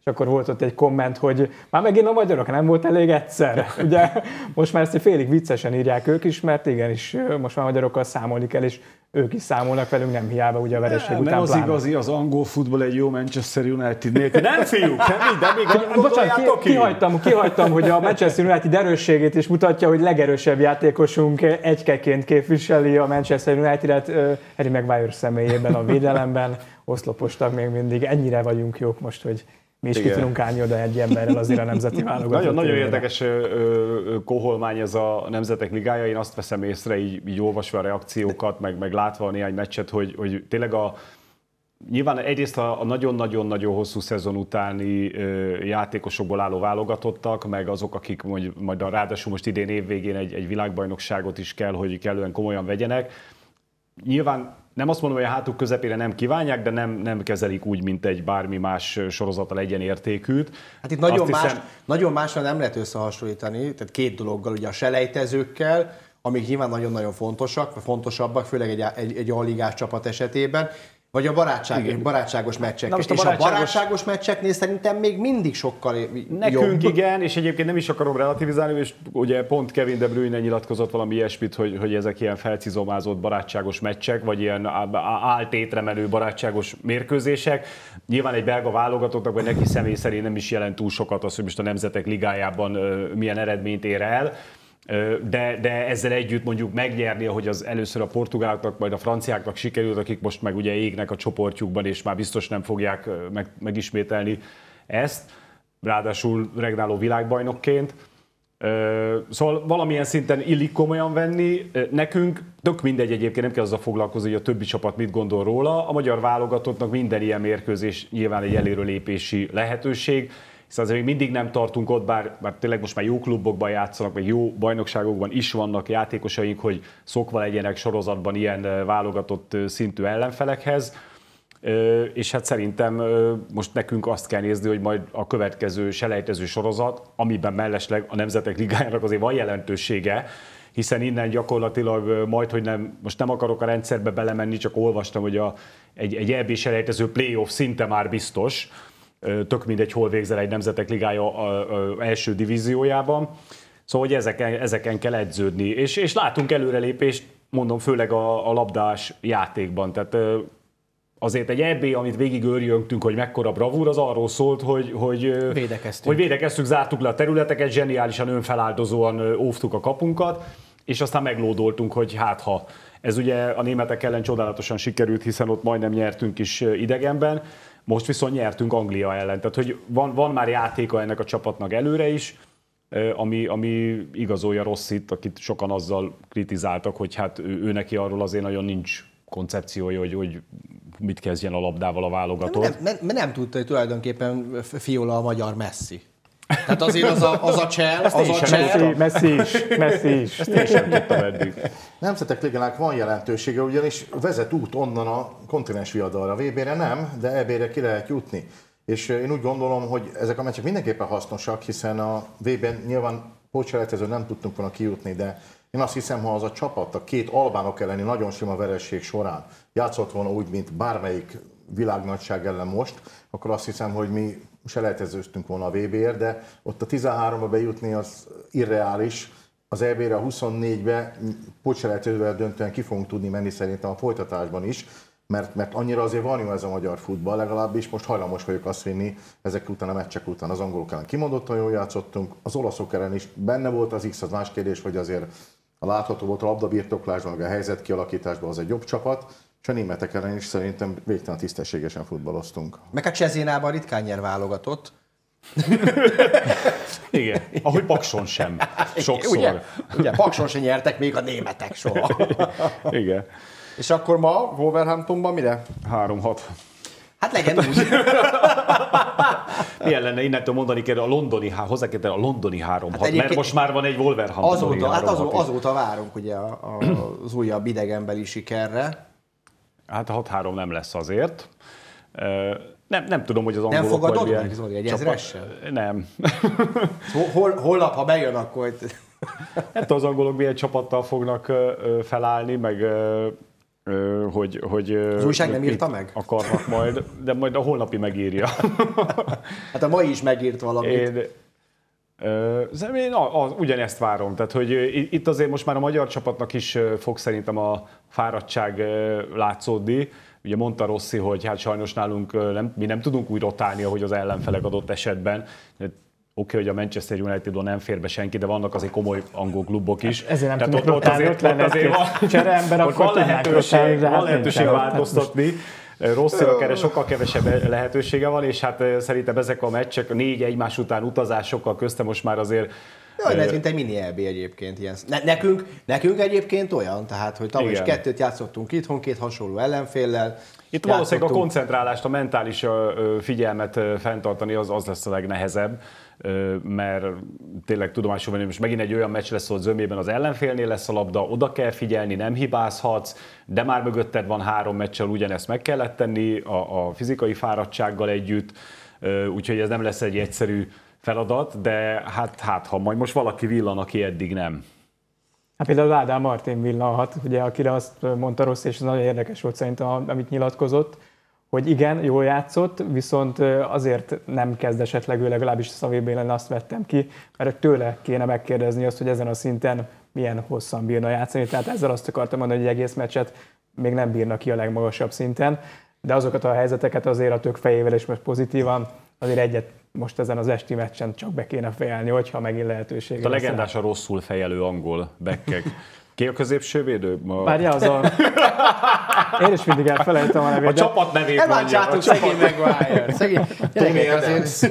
Speaker 7: és akkor volt ott egy komment, hogy már megint a magyarok nem volt elég egyszer. Ugye most már ezt egy félig viccesen írják ők is, mert igenis most már magyarokkal számolni kell, és ők is számolnak velünk, nem hiába ugye a vereség után.
Speaker 5: Nem az
Speaker 7: pláne.
Speaker 5: igazi, az angol futball egy jó Manchester United nélkül. Nem fiúk, de még
Speaker 7: Bocsánat, kihagytam, hogy a Manchester United erősségét is mutatja, hogy legerősebb játékosunk egykeként képviseli a Manchester United-et Harry Maguire személyében a védelemben. Oszlopostak még mindig, ennyire vagyunk jók most, hogy mi is ki tudunk állni oda egy emberrel azért a nemzeti válogatott.
Speaker 5: Nagyon érdekes koholmány ez a Nemzetek Ligája. Én azt veszem észre, így olvasva a reakciókat, meg látva néhány meccset, hogy tényleg nyilván egyrészt a nagyon-nagyon-nagyon hosszú szezon utáni játékosokból álló válogatottak, meg azok, akik majd ráadásul most idén évvégén egy világbajnokságot is kell, hogy kellően komolyan vegyenek. Nyilván nem azt mondom, hogy a hátuk közepére nem kívánják, de nem kezelik úgy, mint egy bármi más sorozata legyen értékűt.
Speaker 4: Hát itt nagyon másra nem lehet összehasonlítani, tehát két dologgal, ugye a selejtezőkkel, amik nyilván nagyon-nagyon fontosak, vagy fontosabbak, főleg egy alligás csapat esetében, vagy a barátságos meccsekkel. És a barátságos meccseknél szerintem még mindig sokkal
Speaker 5: Nekünk
Speaker 4: jobb.
Speaker 5: igen, és egyébként nem is akarom relativizálni, és ugye pont Kevin De Bruyne nyilatkozott valami ilyesmit, hogy ezek ilyen felcizomázott barátságos meccsek, vagy ilyen áltétre menő barátságos mérkőzések. Nyilván egy belga válogatottnak, vagy neki személy szerint nem is jelent túl sokat az, hogy most a Nemzetek Ligájában milyen eredményt ér el. De ezzel együtt mondjuk megnyerni, ahogy az először a portugáloknak, majd a franciáknak sikerült, akik most meg ugye égnek a csoportjukban, és már biztos nem fogják megismételni ezt, ráadásul regnáló világbajnokként. Szóval valamilyen szinten illik komolyan venni. Nekünk tök mindegy egyébként, nem kell azzal foglalkozni, hogy a többi csapat mit gondol róla. A magyar válogatottnak minden ilyen mérkőzés nyilván egy előrelépési lehetőség, hiszen azért még mindig nem tartunk ott, bár tényleg most már jó klubokban játszanak, meg jó bajnokságokban is vannak játékosaink, hogy szokva legyenek sorozatban ilyen válogatott szintű ellenfelekhez. És hát szerintem most nekünk azt kell nézni, hogy majd a következő selejtező sorozat, amiben mellesleg a Nemzetek Ligájának azért van jelentősége, hiszen innen gyakorlatilag hogy nem, most nem akarok a rendszerbe belemenni, csak olvastam, hogy egy EB selejtező playoff szinte már biztos, tök mindegy, hol végzel egy Nemzetek Ligája első divíziójában. Szóval, hogy ezeken kell edződni. És látunk előrelépést, mondom, főleg a labdás játékban. Tehát azért egy EB, amit végig őrjöntünk, hogy mekkora bravúr, az arról szólt, hogy védekeztünk, zártuk le a területeket, zseniálisan önfeláldozóan óvtuk a kapunkat, és aztán meglódoltunk, hogy ha ez ugye a németek ellen csodálatosan sikerült, hiszen ott majdnem nyertünk is idegenben, most viszont nyertünk Anglia ellen. Tehát, hogy van már játéka ennek a csapatnak előre is, ami igazolja Rossit, akit sokan azzal kritizáltak, hogy hát ő neki arról azért nagyon nincs koncepciója, hogy mit kezdjen a labdával a válogatott.
Speaker 4: Nem tudta, hogy tulajdonképpen Fiola a magyar Messi. Tehát azért az a csel,
Speaker 7: Messi is.
Speaker 5: Ezt én sem tudtam eddig.
Speaker 6: Nemzetek Ligának van jelentősége, ugyanis vezet út onnan a kontinens viadalra. VB-re nem, de EB-re ki lehet jutni. És én úgy gondolom, hogy ezek a meccsek mindenképpen hasznosak, hiszen a VB-n nyilván pótselejtezőn nem tudtunk volna kijutni, de én azt hiszem, ha az a csapat a két albánok elleni nagyon sima veresség során játszott volna úgy, mint bármelyik világnagyság ellen most, akkor azt hiszem, hogy mi selejtezőztünk volna a VB-ért, de ott a 13-ba bejutni az irreális. Az EB-re, a 24-be pótselejtezővel döntően ki fogunk tudni menni szerintem a folytatásban is, mert annyira azért van jó ez a magyar futball, legalábbis most hajlamos vagyok azt vinni ezek után a meccsek után. Az angolok ellen kimondottan jól játszottunk, az olaszok ellen is benne volt az X, az más kérdés, hogy azért a látható volt a labdabirtoklásban, meg a helyzet kialakításban az egy jobb csapat, és a németek ellen is szerintem végtelen tisztességesen futballoztunk.
Speaker 4: Meg a Csezinában ritkán nyer válogatott.
Speaker 5: Igen, ahogy Pakson sem. Sokszor.
Speaker 4: Ugye, Pakson sem nyertek még a németek soha.
Speaker 5: Igen.
Speaker 4: És akkor ma Wolverhamptonban mire?
Speaker 5: 3-6.
Speaker 4: Hát legyen úgy.
Speaker 5: Milyen lenne innentől mondani kell a londoni, hozzá kell a londoni 3-6, mert most már van egy Wolverhamptoni 3-6.
Speaker 4: Azóta várunk ugye az újabb idegenbeli sikerre.
Speaker 5: Hát a 6-3 nem lesz azért. Nem tudom, hogy az angolok...
Speaker 4: Nem fogadod meg, Zoli, egy ezressel?
Speaker 5: Nem.
Speaker 4: Holnap, ha bejön, akkor...
Speaker 5: Nem tudom, az angolok milyen csapattal fognak felállni, meg hogy
Speaker 4: Az újság nem
Speaker 5: mit
Speaker 4: írta meg?
Speaker 5: akarnak majd, de majd a holnapi megírja.
Speaker 4: Hát a mai is megírt valamit.
Speaker 5: Én ugyanezt várom, tehát hogy itt azért most már a magyar csapatnak is fog szerintem a fáradtság látszódni. Ugye mondta Rossi, hogy hát sajnos nálunk mi nem tudunk úgy rotálni, ahogy az ellenfelek adott esetben. Oké, hogy a Manchester Unitedon nem fér be senki, de vannak azért komoly angol klubok is.
Speaker 7: Ezért nem
Speaker 5: tehát
Speaker 7: tudnak rotálni, ott lenne egy csereember, akkor tudnánk rotálni, de
Speaker 5: van
Speaker 7: hát
Speaker 5: lehetőség
Speaker 7: nincsen.
Speaker 5: változtatni. Rosszinak erre sokkal kevesebb lehetősége van, és hát szerintem ezek a meccsek, 4 egymás után utazásokkal közte most már azért...
Speaker 4: Jaj, ez mint egy mini EB egyébként ilyen. Nekünk egyébként olyan, tehát hogy tavaly is
Speaker 5: Igen.
Speaker 4: 2 játszottunk itthon, 2 hasonló ellenféllel.
Speaker 5: Itt valószínűleg a koncentrálást, a mentális figyelmet fenntartani az lesz a legnehezebb, mert tényleg tudomásul venni, most megint egy olyan meccs lesz, hogy zömében az ellenfélnél lesz a labda, oda kell figyelni, nem hibázhatsz, de már mögötted van 3 meccsel, ugyanezt meg kellett tenni a fizikai fáradtsággal együtt, úgyhogy ez nem lesz egy egyszerű feladat, de hát ha majd most valaki villan, aki eddig nem.
Speaker 7: Hát például Ádám Martin villanhat, ugye, akire azt mondta Rossz, és ez nagyon érdekes volt szerintem, amit nyilatkozott, hogy igen, jól játszott, viszont azért nem kezd esetleg ő, legalábbis a Szavébélen azt vettem ki, mert tőle kéne megkérdezni azt, hogy ezen a szinten milyen hosszan bírna játszani. Tehát ezzel azt akartam mondani, hogy egy egész meccset még nem bírna ki a legmagasabb szinten, de azokat a helyzeteket azért a tök fejével és most pozitívan, azért egyet most ezen az esti meccsen csak be kéne fejelni, hogyha megint lehetőség.
Speaker 5: A legendásan rosszul fejelő angol bekkek. Ki a középső védő?
Speaker 7: Várja, az a... Én is mindig elfelejtem a nevét.
Speaker 5: A csapat nevét mondja.
Speaker 4: Elvántsátok szegény Maguire. Szegény. Tényleg azért...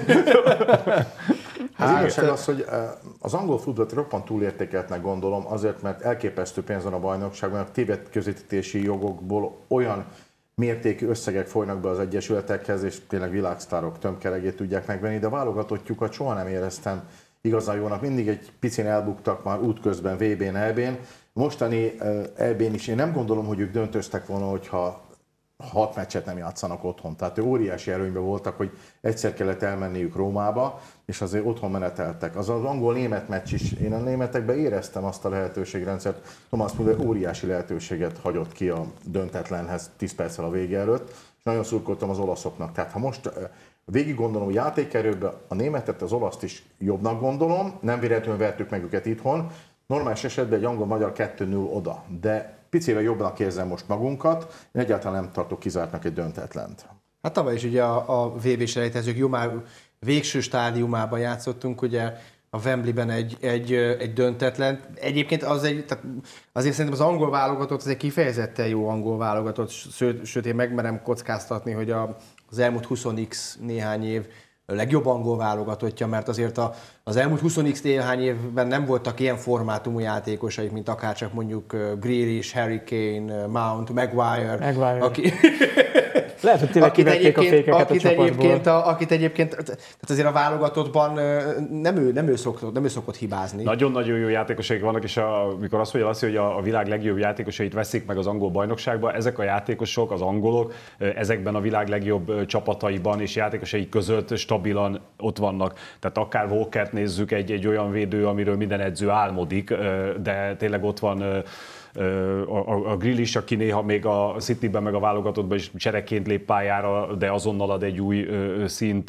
Speaker 6: Az igazság az, hogy az angol futballt roppant túlértékeltnek gondolom, azért, mert elképesztő pénz van a bajnokságban, a tévéközvetítési jogokból olyan mértékű összegek folynak be az egyesületekhez, és tényleg világsztárok tömkeregét tudják megvenni, de a válogatottjukat soha nem éreztem igazán jónak. Mindig egy picin elbuktak már útközben VB-n, EB-n. Mostani EB-n is én nem gondolom, hogy ők döntöztek volna, hogyha 6 meccset nem játszanak otthon. Tehát óriási előnyben voltak, hogy egyszer kellett elmenniük Rómába, és azért otthon meneteltek. Az angol-német meccs is, én a németekben éreztem azt a lehetőségrendszert. Thomas Müller óriási lehetőséget hagyott ki a döntetlenhez 10 perccel a vége előtt, és nagyon szurkoltam az olaszoknak. Tehát ha most végig gondolom játékerőben a németet, az olaszt is jobbnak gondolom, nem véletlenül vertük meg őket itthon, normális esetben egy angol-magyar 2-0 oda, de picivel jobbnak érzem most magunkat, én egyáltalán nem tartok kizártnak egy döntetlent.
Speaker 4: Hát tavaly is ugye a VB-selejtezők végső stádiumában játszottunk, ugye a Wembleyben egy döntetlen. Egyébként azért szerintem az angol válogatott, az egy kifejezetten jó angol válogatott, sőt én megmerem kockáztatni, hogy az elmúlt 20x néhány év legjobb angol válogatottja, mert azért az elmúlt 20x néhány évben nem voltak ilyen formátumú játékosaik, mint akárcsak mondjuk Grealish, Harry Kane, Mount, Maguire.
Speaker 7: Aki... Lehet, hogy tényleg kivették a fékeket a csapatból.
Speaker 4: Akit egyébként, tehát azért a válogatottban nem ő szokott hibázni.
Speaker 5: Nagyon-nagyon jó játékosaik vannak, és amikor azt mondja, hogy a világ legjobb játékosait veszik meg az angol bajnokságban, ezek a játékosok, az angolok ezekben a világ legjobb csapataiban és játékosai között stabilan ott vannak. Tehát akár Walkert nézzük, egy olyan védő, amiről minden edző álmodik, de tényleg ott van a Grealish, aki néha még a Cityben meg a válogatottban is csereként lép pályára, de azonnal ad egy új szint,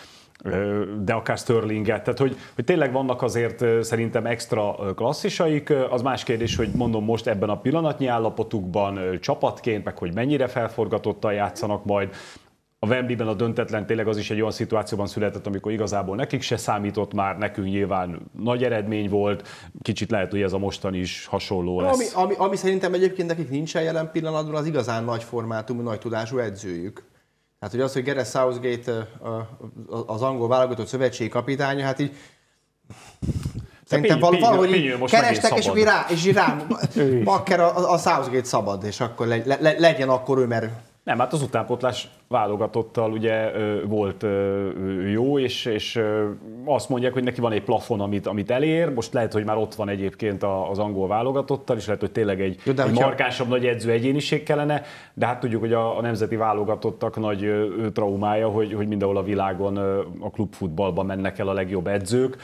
Speaker 5: de akár Sterlinget, tehát hogy tényleg vannak azért szerintem extra klasszisaik. Az más kérdés, hogy mondom most ebben a pillanatnyi állapotukban csapatként, meg hogy mennyire felforgatottan játszanak majd. A Wembleyben a döntetlen tényleg az is egy olyan szituációban született, amikor igazából nekik se számított már, nekünk nyilván nagy eredmény volt, kicsit lehet, hogy ez a mostani is hasonló lesz.
Speaker 4: Ami szerintem egyébként nekik nincsen jelen pillanatban, az igazán nagy formátumú, nagy tudású edzőjük. Tehát, hogy az, hogy Gareth Southgate az angol válogatott szövetségi kapitánya, hát így szerintem valahogy így kerestek, és így rám bakker a Southgate szabad, és akkor legyen akkor ő, mert...
Speaker 5: Nem, hát az utánpótlás válogatottal ugye volt jó, és azt mondják, hogy neki van egy plafon, amit elér. Most lehet, hogy már ott van egyébként az angol válogatottal, és lehet, hogy tényleg egy markánsabb nagy edző egyéniség kellene, de hát tudjuk, hogy a nemzeti válogatottak nagy traumája, hogy mindenhol a világon a klubfutballban mennek el a legjobb edzők.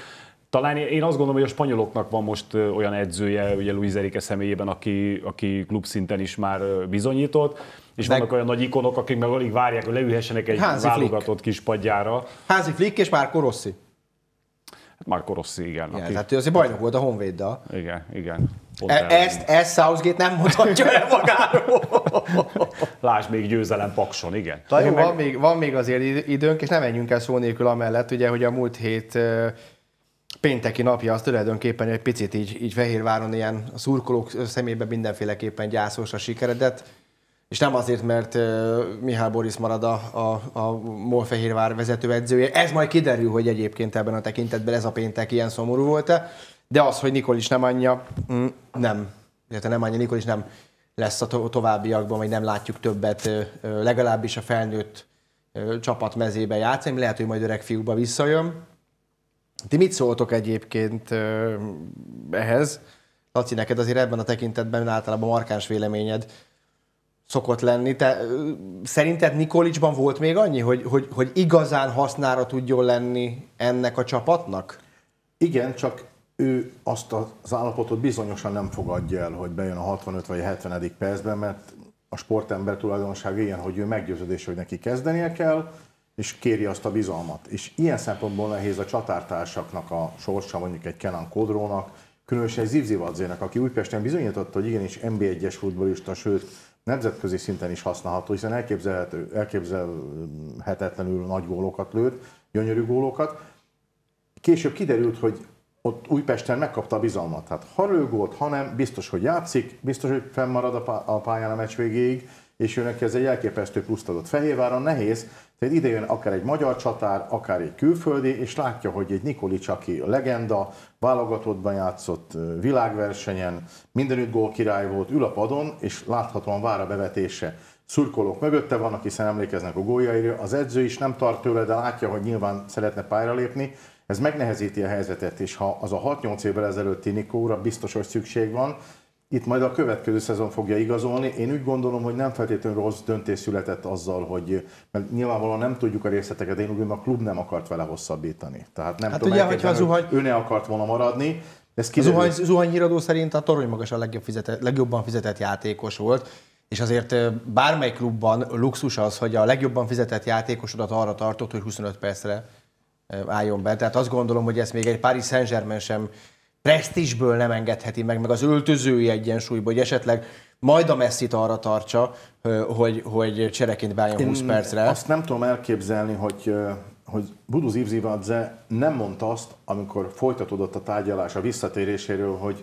Speaker 5: Talán én azt gondolom, hogy a spanyoloknak van most olyan edzője, ugye Luis Enrique személyében, aki klubszinten is már bizonyított, és vannak olyan nagy ikonok, akik meg alig várják, hogy leülhessenek egy válogatott kis padjára.
Speaker 4: Hansi Flick és Marco Rossi.
Speaker 5: Marco Rossi, igen.
Speaker 4: Igen, tehát ő azért bajnok volt a Honvéddal.
Speaker 5: Igen.
Speaker 4: Ezt Southgate nem mondhatja el magáról.
Speaker 5: Lásd még győzelem Pakson, igen.
Speaker 4: Jó, van még azért időnk, és nem menjünk el szó nélkül amellett, ugye, hogy a múlt hét pénteki napja az tulajdonképpen egy picit így Fehérváron ilyen a szurkolók szemében mindenféleképpen gyászosra sikeredett, és nem azért, mert Mihály Boris marad a MOL-Fehérvár vezetőedzője. Ez majd kiderül, hogy egyébként ebben a tekintetben ez a péntek ilyen szomorú volt-e, de az, hogy Nikolić Nemanja nem, illetve Nemanja Nikolić nem lesz a továbbiakban, vagy nem látjuk többet, legalábbis a felnőtt csapat mezében játszani, lehet, hogy majd öreg fiúkba visszajön. Ti mit szóltok egyébként ehhez? Laci, neked azért ebben a tekintetben általában markáns véleményed szokott lenni. Te szerinted Nikolićban volt még annyi, hogy igazán hasznára tudjon lenni ennek a csapatnak?
Speaker 6: Igen, csak ő azt az állapotot bizonyosan nem fogadja el, hogy bejön a 65 vagy 70. percben, mert a sportember tulajdonság ilyen, hogy ő meggyőződés, hogy neki kezdenie kell, és kéri azt a bizalmat. És ilyen szempontból nehéz a csatártársaknak a sorsa, mondjuk egy Kenan Kodrónak, különösen egy Zivzivadzének, aki Újpesten bizonyította, hogy igenis NB1-es futballista, sőt nemzetközi szinten is használható, hiszen elképzelhetetlenül nagy gólokat lőtt, gyönyörű gólokat. Később kiderült, hogy ott Újpesten megkapta a bizalmat. Tehát ha lő gólt, ha nem, biztos, hogy játszik, biztos, hogy fennmarad a pályán a meccs végéig, és őnek ez egy elképesztő pluszt adott. Fehérváron nehéz, tehát ide jön akár egy magyar csatár, akár egy külföldi, és látja, hogy egy Nikolić, aki legenda, válogatottban játszott, világversenyen, mindenütt gólkirály volt, ül a padon, és láthatóan vár a bevetése. Szurkolók mögötte vannak, hiszen emlékeznek a góljaira, az edző is nem tart tőle, de látja, hogy nyilván szeretne pályára lépni. Ez megnehezíti a helyzetet, és ha az a 6-8 évvel ezelőtti Nikóra biztos, hogy szükség van, itt majd a következő szezon fogja igazolni. Én úgy gondolom, hogy nem feltétlenül rossz döntés született azzal, hogy mert nyilvánvalóan nem tudjuk a részleteket, én úgy gondolom, a klub nem akart vele hosszabbítani. Tehát nem tudom elképzelni, hogy ő ne akart volna maradni.
Speaker 4: Zuhany-híradó szerint a Torony Magas a legjobban fizetett játékos volt, és azért bármely klubban luxus az, hogy a legjobban fizetett játékosodat arra tartott, hogy 25 percre álljon be. Tehát azt gondolom, hogy ezt még egy Paris Saint-Germain sem presztízsből nem engedheti meg az öltözői egyensúlyból, hogy esetleg majd a Messit arra tartsa, hogy csereként beálljon 20 percre.
Speaker 6: Azt nem tudom elképzelni, hogy Budu Zivzivadze nem mondta azt, amikor folytatódott a tárgyalás a visszatéréséről, hogy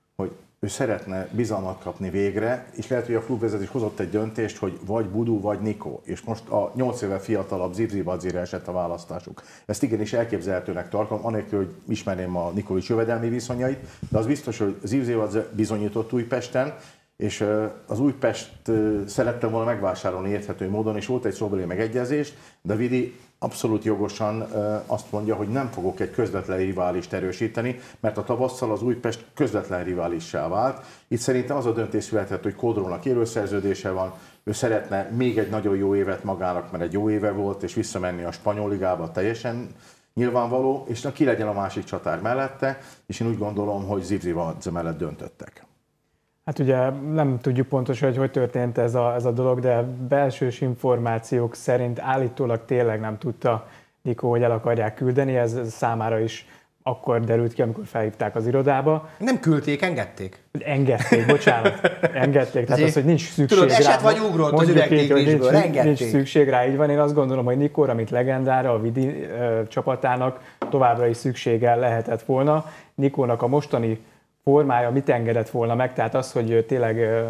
Speaker 6: ő szeretne bizalmat kapni végre, és lehet, hogy a klubvezetés hozott egy döntést, hogy vagy Budu, vagy Nikó, és most a 8 éve fiatalabb Zivzivadzére esett a választásuk. Ezt igenis elképzelhetőnek tartom, anélkül, hogy ismerném a Nikolić jövedelmi viszonyait, de az biztos, hogy Zivzivadze bizonyított Újpesten, és az Újpest szerette volna megvásárolni érthető módon, és volt egy szóbeli megegyezés, de Vidi abszolút jogosan azt mondja, hogy nem fogok egy közvetlen riválist erősíteni, mert a tavasszal az Újpest közvetlen riválissá vált. Itt szerintem az a döntés született, hogy Kodrónak élőszerződése van, ő szeretne még egy nagyon jó évet magának, mert egy jó éve volt, és visszamenni a spanyol ligába teljesen nyilvánvaló, és ki legyen a másik csatár mellette, és én úgy gondolom, hogy Zivzivadze mellett döntöttek.
Speaker 7: Hát ugye nem tudjuk pontosan, hogy történt ez a dolog, de belsős információk szerint állítólag tényleg nem tudta Nikó, hogy el akarják küldeni, ez számára is akkor derült ki, amikor felhívták az irodába.
Speaker 4: Nem küldték, engedték.
Speaker 7: Engedték, bocsánat. Engedték, tehát az, hogy nincs szükség
Speaker 4: tudod,
Speaker 7: rá.
Speaker 4: eset vagy ugrott az üvegtéglésből, engedték.
Speaker 7: Nincs szükség rá, így van. Én azt gondolom, hogy Nikóra, mint legendára, a Vidi csapatának továbbra is szüksége lehetett volna. Nikónak a mostani formája mit engedett volna meg, tehát az, hogy tényleg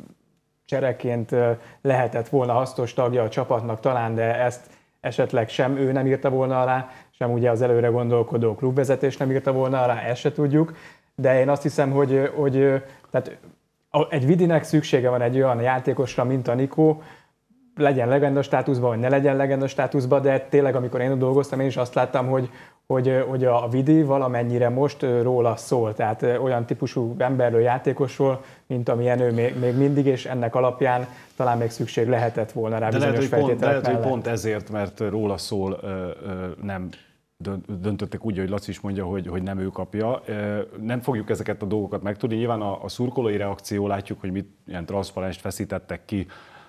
Speaker 7: csereként lehetett volna hasznos tagja a csapatnak talán, de ezt esetleg sem ő nem írta volna alá, sem ugye az előre gondolkodó klubvezetés nem írta volna alá, ezt se tudjuk, de én azt hiszem, hogy tehát egy Vidinek szüksége van egy olyan játékosra, mint a Nikó, legyen legenda státuszban, vagy ne legyen legenda státuszban, de tényleg amikor én dolgoztam, én is azt láttam, hogy a Vidi valamennyire most róla szól, tehát olyan típusú emberről, játékosról, mint amilyen ő még mindig, és ennek alapján talán még szükség lehetett volna rá bizonyos feltételek mellett.
Speaker 5: Lehet, hogy pont ezért, mert róla szól, nem döntöttek úgy, hogy Laci is mondja, hogy nem ő kapja. Nem fogjuk ezeket a dolgokat megtudni. Nyilván a szurkolói reakció, látjuk, hogy mit ilyen transzparenst feszítettek ki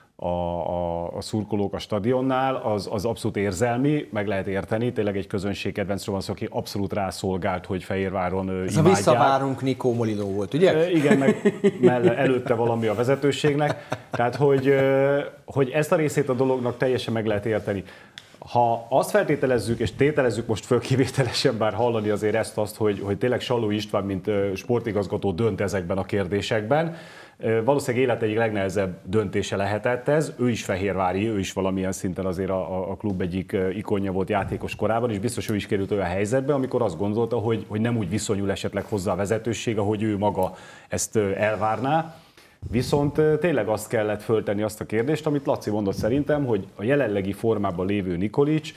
Speaker 5: a szurkolók a stadionnál, az abszolút érzelmi, meg lehet érteni, tényleg egy közönségkedvencről van szó, aki abszolút rászolgált, hogy Fehérváron
Speaker 4: Ez
Speaker 5: imádják.
Speaker 4: a visszavárunk Nikó Molinó volt, ugye?
Speaker 5: Igen, meg előtte valami a vezetőségnek. Tehát, hogy ezt a részét a dolognak teljesen meg lehet érteni. Ha azt feltételezzük, és tételezzük most föl kivételesen, bár hallani azért ezt-azt, hogy tényleg Salló István, mint sportigazgató dönt ezekben a kérdésekben, valószínűleg élet egyik legnehezebb döntése lehetett ez. Ő is fehérvári, ő is valamilyen szinten azért a klub egyik ikonja volt játékos korában, és biztos ő is került olyan helyzetbe, amikor azt gondolta, hogy nem úgy viszonyul esetleg hozzá a vezetőség, ahogy ő maga ezt elvárná. Viszont tényleg azt kellett föltenni azt a kérdést, amit Laci mondott szerintem, hogy a jelenlegi formában lévő Nikolić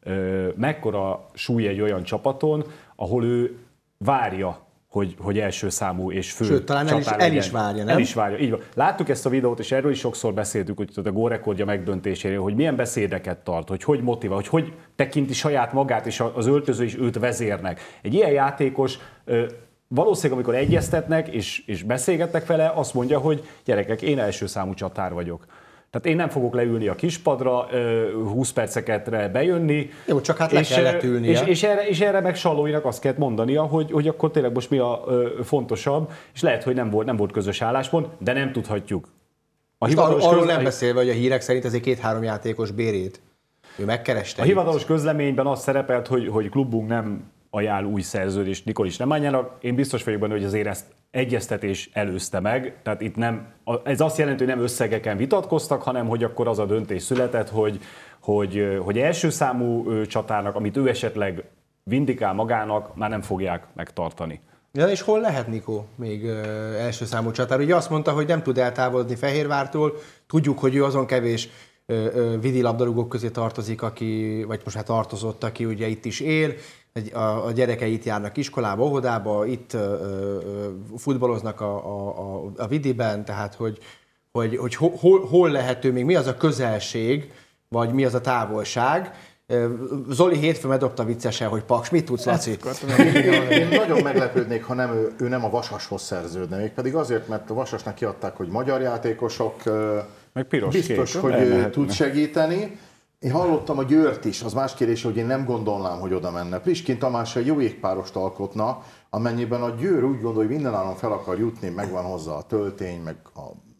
Speaker 5: mekkora súly egy olyan csapaton, ahol ő várja, hogy első számú és fő.
Speaker 4: Sőt, talán el is várja, nem?
Speaker 5: El is várja, így van. Láttuk ezt a videót, és erről is sokszor beszéltük, hogy a gólrekordja megdöntéséről, hogy milyen beszédeket tart, hogy motivál, hogy tekinti saját magát, és az öltöző is őt vezérnek. Egy ilyen játékos valószínűleg, amikor egyeztetnek és beszélgetnek vele, azt mondja, hogy gyerekek, én első számú csatár vagyok. Tehát én nem fogok leülni a kispadra, 20 perceket bejönni.
Speaker 4: Jó, csak hát le kellett ülnie.
Speaker 5: És erre meg Sallóinak azt kellett mondania, hogy akkor tényleg most mi a fontosabb, és lehet, hogy nem volt közös álláspont, de nem tudhatjuk.
Speaker 4: Arról nem beszélve, hogy a hírek szerint ezért 2-3 játékos bérét ő megkereste.
Speaker 5: A hivatalos közleményben az szerepelt, hogy klubunk nem ajánl új szerződést Nikolić Nemánjának. Én biztos vagyok benne, hogy azért ezt egyeztetés előzte meg, tehát itt nem, ez azt jelenti, hogy nem összegeken vitatkoztak, hanem hogy akkor az a döntés született, hogy első számú csatárnak, amit ő esetleg vindikál magának, már nem fogják megtartani.
Speaker 4: Ja, és hol lehet Nikó még első számú csatár? Ugye azt mondta, hogy nem tud eltávolodni Fehérvártól, tudjuk, hogy ő azon kevés vidi labdarúgók közé tartozik, vagy most hát tartozott, aki ugye itt is él, a gyerekei itt járnak iskolába, óvodába, itt futballoznak a vidiben, tehát hogy hol lehető még, mi az a közelség, vagy mi az a távolság. Zoli hétfőn megdobta viccesen, hogy Paks, mit tudsz, Laci?
Speaker 6: Én nagyon meglepődnék, ha ő nem a Vasashoz szerződne, mégpedig azért, mert a Vasasnak kiadták, hogy magyar játékosok,
Speaker 5: meg piros
Speaker 6: biztos,
Speaker 5: kék,
Speaker 6: hogy tud segíteni. Én hallottam a Győrt is, az más kérdés, hogy én nem gondolnám, hogy oda menne. Priskin Tamással jó égpárost alkotna, amennyiben a Győr úgy gondolja, hogy mindenáron fel akar jutni, megvan hozzá a töltény, meg a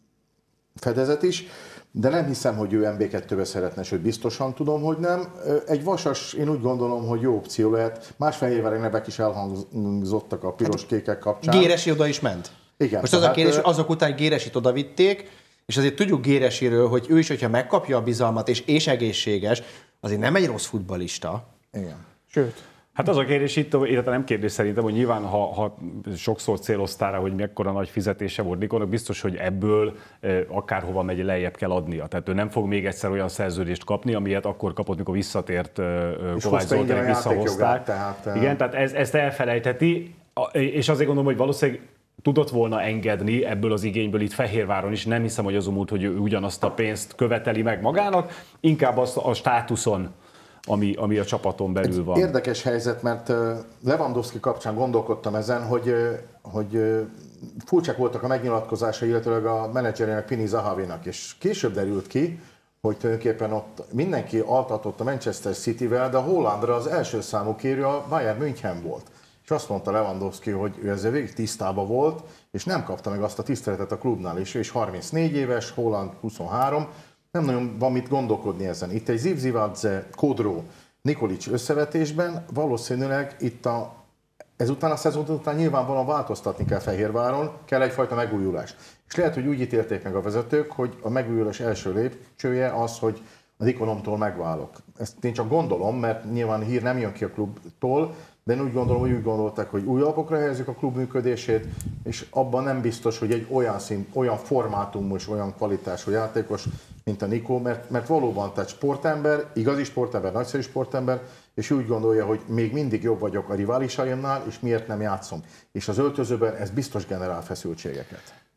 Speaker 6: fedezet is, de nem hiszem, hogy ő MB2-be szeretne, sőt biztosan tudom, hogy nem. Egy Vasas, én úgy gondolom, hogy jó opció lehet. Más fehérvári nevek is elhangzottak a piros-kékek kapcsán.
Speaker 4: Géresi oda is ment.
Speaker 6: Igen.
Speaker 4: Most az a kérdés, azok után Géresit oda vitték, és azért tudjuk Géresiről, hogy ő is, hogyha megkapja a bizalmat és egészséges, azért nem egy rossz futballista.
Speaker 6: Igen.
Speaker 7: Sőt.
Speaker 5: Hát az a kérdés itt, illetve nem kérdés szerintem, hogy nyilván, ha sokszor céloztál rá, hogy mekkora nagy fizetése volt Nikonnak, biztos, hogy ebből akárhova megy, lejjebb kell adnia. Tehát ő nem fog még egyszer olyan szerződést kapni, amilyet akkor kapott, mikor visszatért Kovács Zoltánék, visszahozták. Igen, tehát ezt elfelejtheti, és azért gondolom, hogy valószínűleg tudott volna engedni ebből az igényből itt Fehérváron is, nem hiszem, hogy az múlt, hogy ő ugyanazt a pénzt követeli meg magának, inkább azt a státuszon, ami a csapaton belül van.
Speaker 6: Érdekes helyzet, mert Lewandowski kapcsán gondolkodtam ezen, hogy furcsák voltak a megnyilatkozásai, illetőleg a menedzserének Pini Zahavinak, és később derült ki, hogy tulajdonképpen ott mindenki altatott a Manchester Cityvel, de a Hollandra az első számú kérő a Bayern München volt. És azt mondta Lewandowski, hogy ő ezzel végig tisztában volt, és nem kapta meg azt a tiszteletet a klubnál is. Ő is 34 éves, Holland 23, nem nagyon van mit gondolkodni ezen. Itt egy Zivzivadze, Kodró, Nikolić összevetésben valószínűleg itt ezután a szezon után nyilvánvalóan változtatni kell Fehérváron, kell egyfajta megújulás. És lehet, hogy úgy ítélték meg a vezetők, hogy a megújulás első lépcsője az, hogy az ikonomtól megválok. Ezt én csak gondolom, mert nyilván hír nem jön ki a klubtól, de én úgy gondolom, hogy úgy gondolták, hogy új alapokra helyezzük a klub működését, és abban nem biztos, hogy egy olyan formátumú és olyan kvalitású játékos, mint a Nikó, mert valóban tehát sportember, igazi sportember, nagyszerű sportember, és úgy gondolja, hogy még mindig jobb vagyok a riválisaimnál, és miért nem játszom. És az öltözőben ez biztos generál feszültségeket.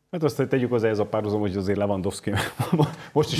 Speaker 5: Hát azt tegyük hozzá ez a párhuzam, hogy azért Lewandowski most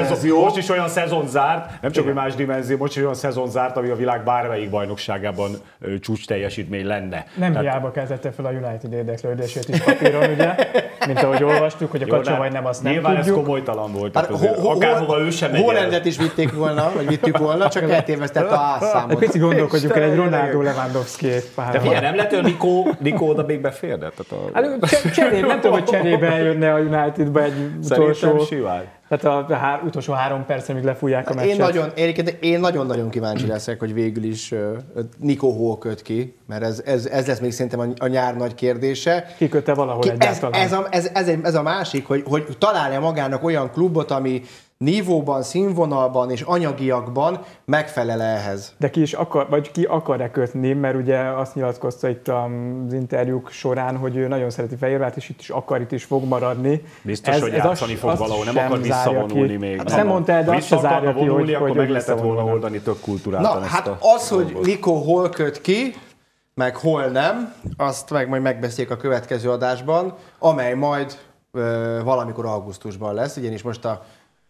Speaker 5: is olyan szezon zárt, nem csak hogy más dimenzió, most is olyan szezon zárt, ami a világ bármelyik bajnokságában csúcs teljesítmény lenne.
Speaker 7: Nem hiába keltette fel a United érdeklődését is papíron, ugye? Mint ahogy olvastuk, hogy a Kacsa vagy nem, azt nem
Speaker 5: nyilván
Speaker 7: tudjuk.
Speaker 5: Ez komolytalan volt. Akárhova ő sem megy el.
Speaker 4: Hollandet is vitték volna, vagy vittük volna, csak eltévesztett a ásszámot.
Speaker 7: Egy picit gondolkodjunk el egy Ronaldo Lewandowski párban.
Speaker 5: De figyelj, nem lehet, hogy Nikó oda még beférne?
Speaker 7: Cserébe, nem tudom, hogy cserébe jönne a Unitedba egy utolsó...
Speaker 5: Simán.
Speaker 7: Tehát a utolsó 3 perc, amíg lefújják a meccset.
Speaker 4: Én nagyon-nagyon kíváncsi leszek, hogy végül is Nico hol köt ki, mert ez lesz még szerintem a nyár nagy kérdése.
Speaker 7: Kikötte valahol egyáltalán.
Speaker 4: Ez a másik, hogy találja magának olyan klubot, ami nívóban, színvonalban és anyagiakban megfelel ehhez.
Speaker 7: De ki akar-e kötni, mert ugye azt nyilatkozta itt az interjúk során, hogy ő nagyon szereti Fehérvárt, és itt is fog maradni.
Speaker 5: Biztos, hogy játszani fog valahol, nem akar visszavonulni még.
Speaker 7: Azt nem mondta el, de azt se zárja ki, hogy
Speaker 5: akkor meg lehetett volna oldani tök kultúráltan.
Speaker 4: Na, hát hogy Nico hol köt ki, meg hol nem, azt majd megbeszéljük a következő adásban, amely majd valamikor augusztusban lesz, ugyanis most a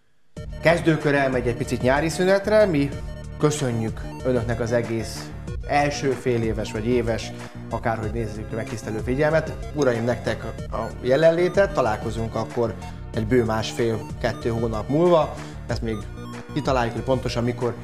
Speaker 4: kezdőkör elmegy egy picit nyári szünetre, mi köszönjük önöknek az egész első fél éves vagy éves, akárhogy nézzük, megtisztelő figyelmet. Uraim, nektek a jelenlétet, találkozunk akkor egy bő 1,5-2 hónap múlva, ezt még kitaláljuk, hogy pontosan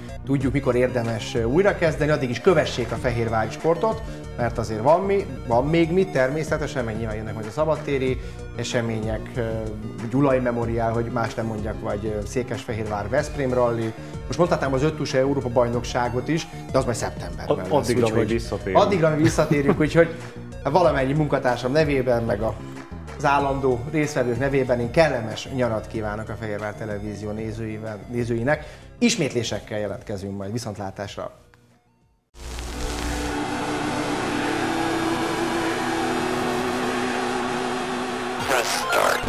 Speaker 4: mikor érdemes újrakezdeni, addig is kövessék a fehérvári sportot, mert azért van még mit természetesen, meg nyilván jönnek majd a szabadtéri események, Gyulai Memoriál, hogy más nem mondjak, vagy Székesfehérvár Veszprém Rally. Most mondhatnám az 5-tus Európa bajnokságot is, de az majd szeptemberben lesz. Addigra mi visszatérünk, úgyhogy valamennyi munkatársam nevében, meg az állandó résztvevők nevében én kellemes nyarat kívánok a Fehérvár Televízió nézőinek. Ismétlésekkel jelentkezünk majd, viszontlátásra!
Speaker 2: Press start.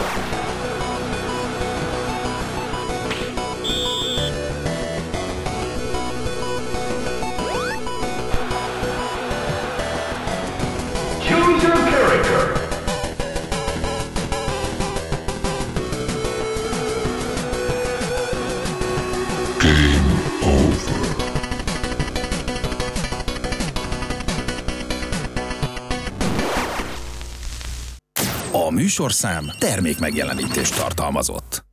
Speaker 3: Choose your character.
Speaker 1: A műsorszám termék megjelenítést tartalmazott.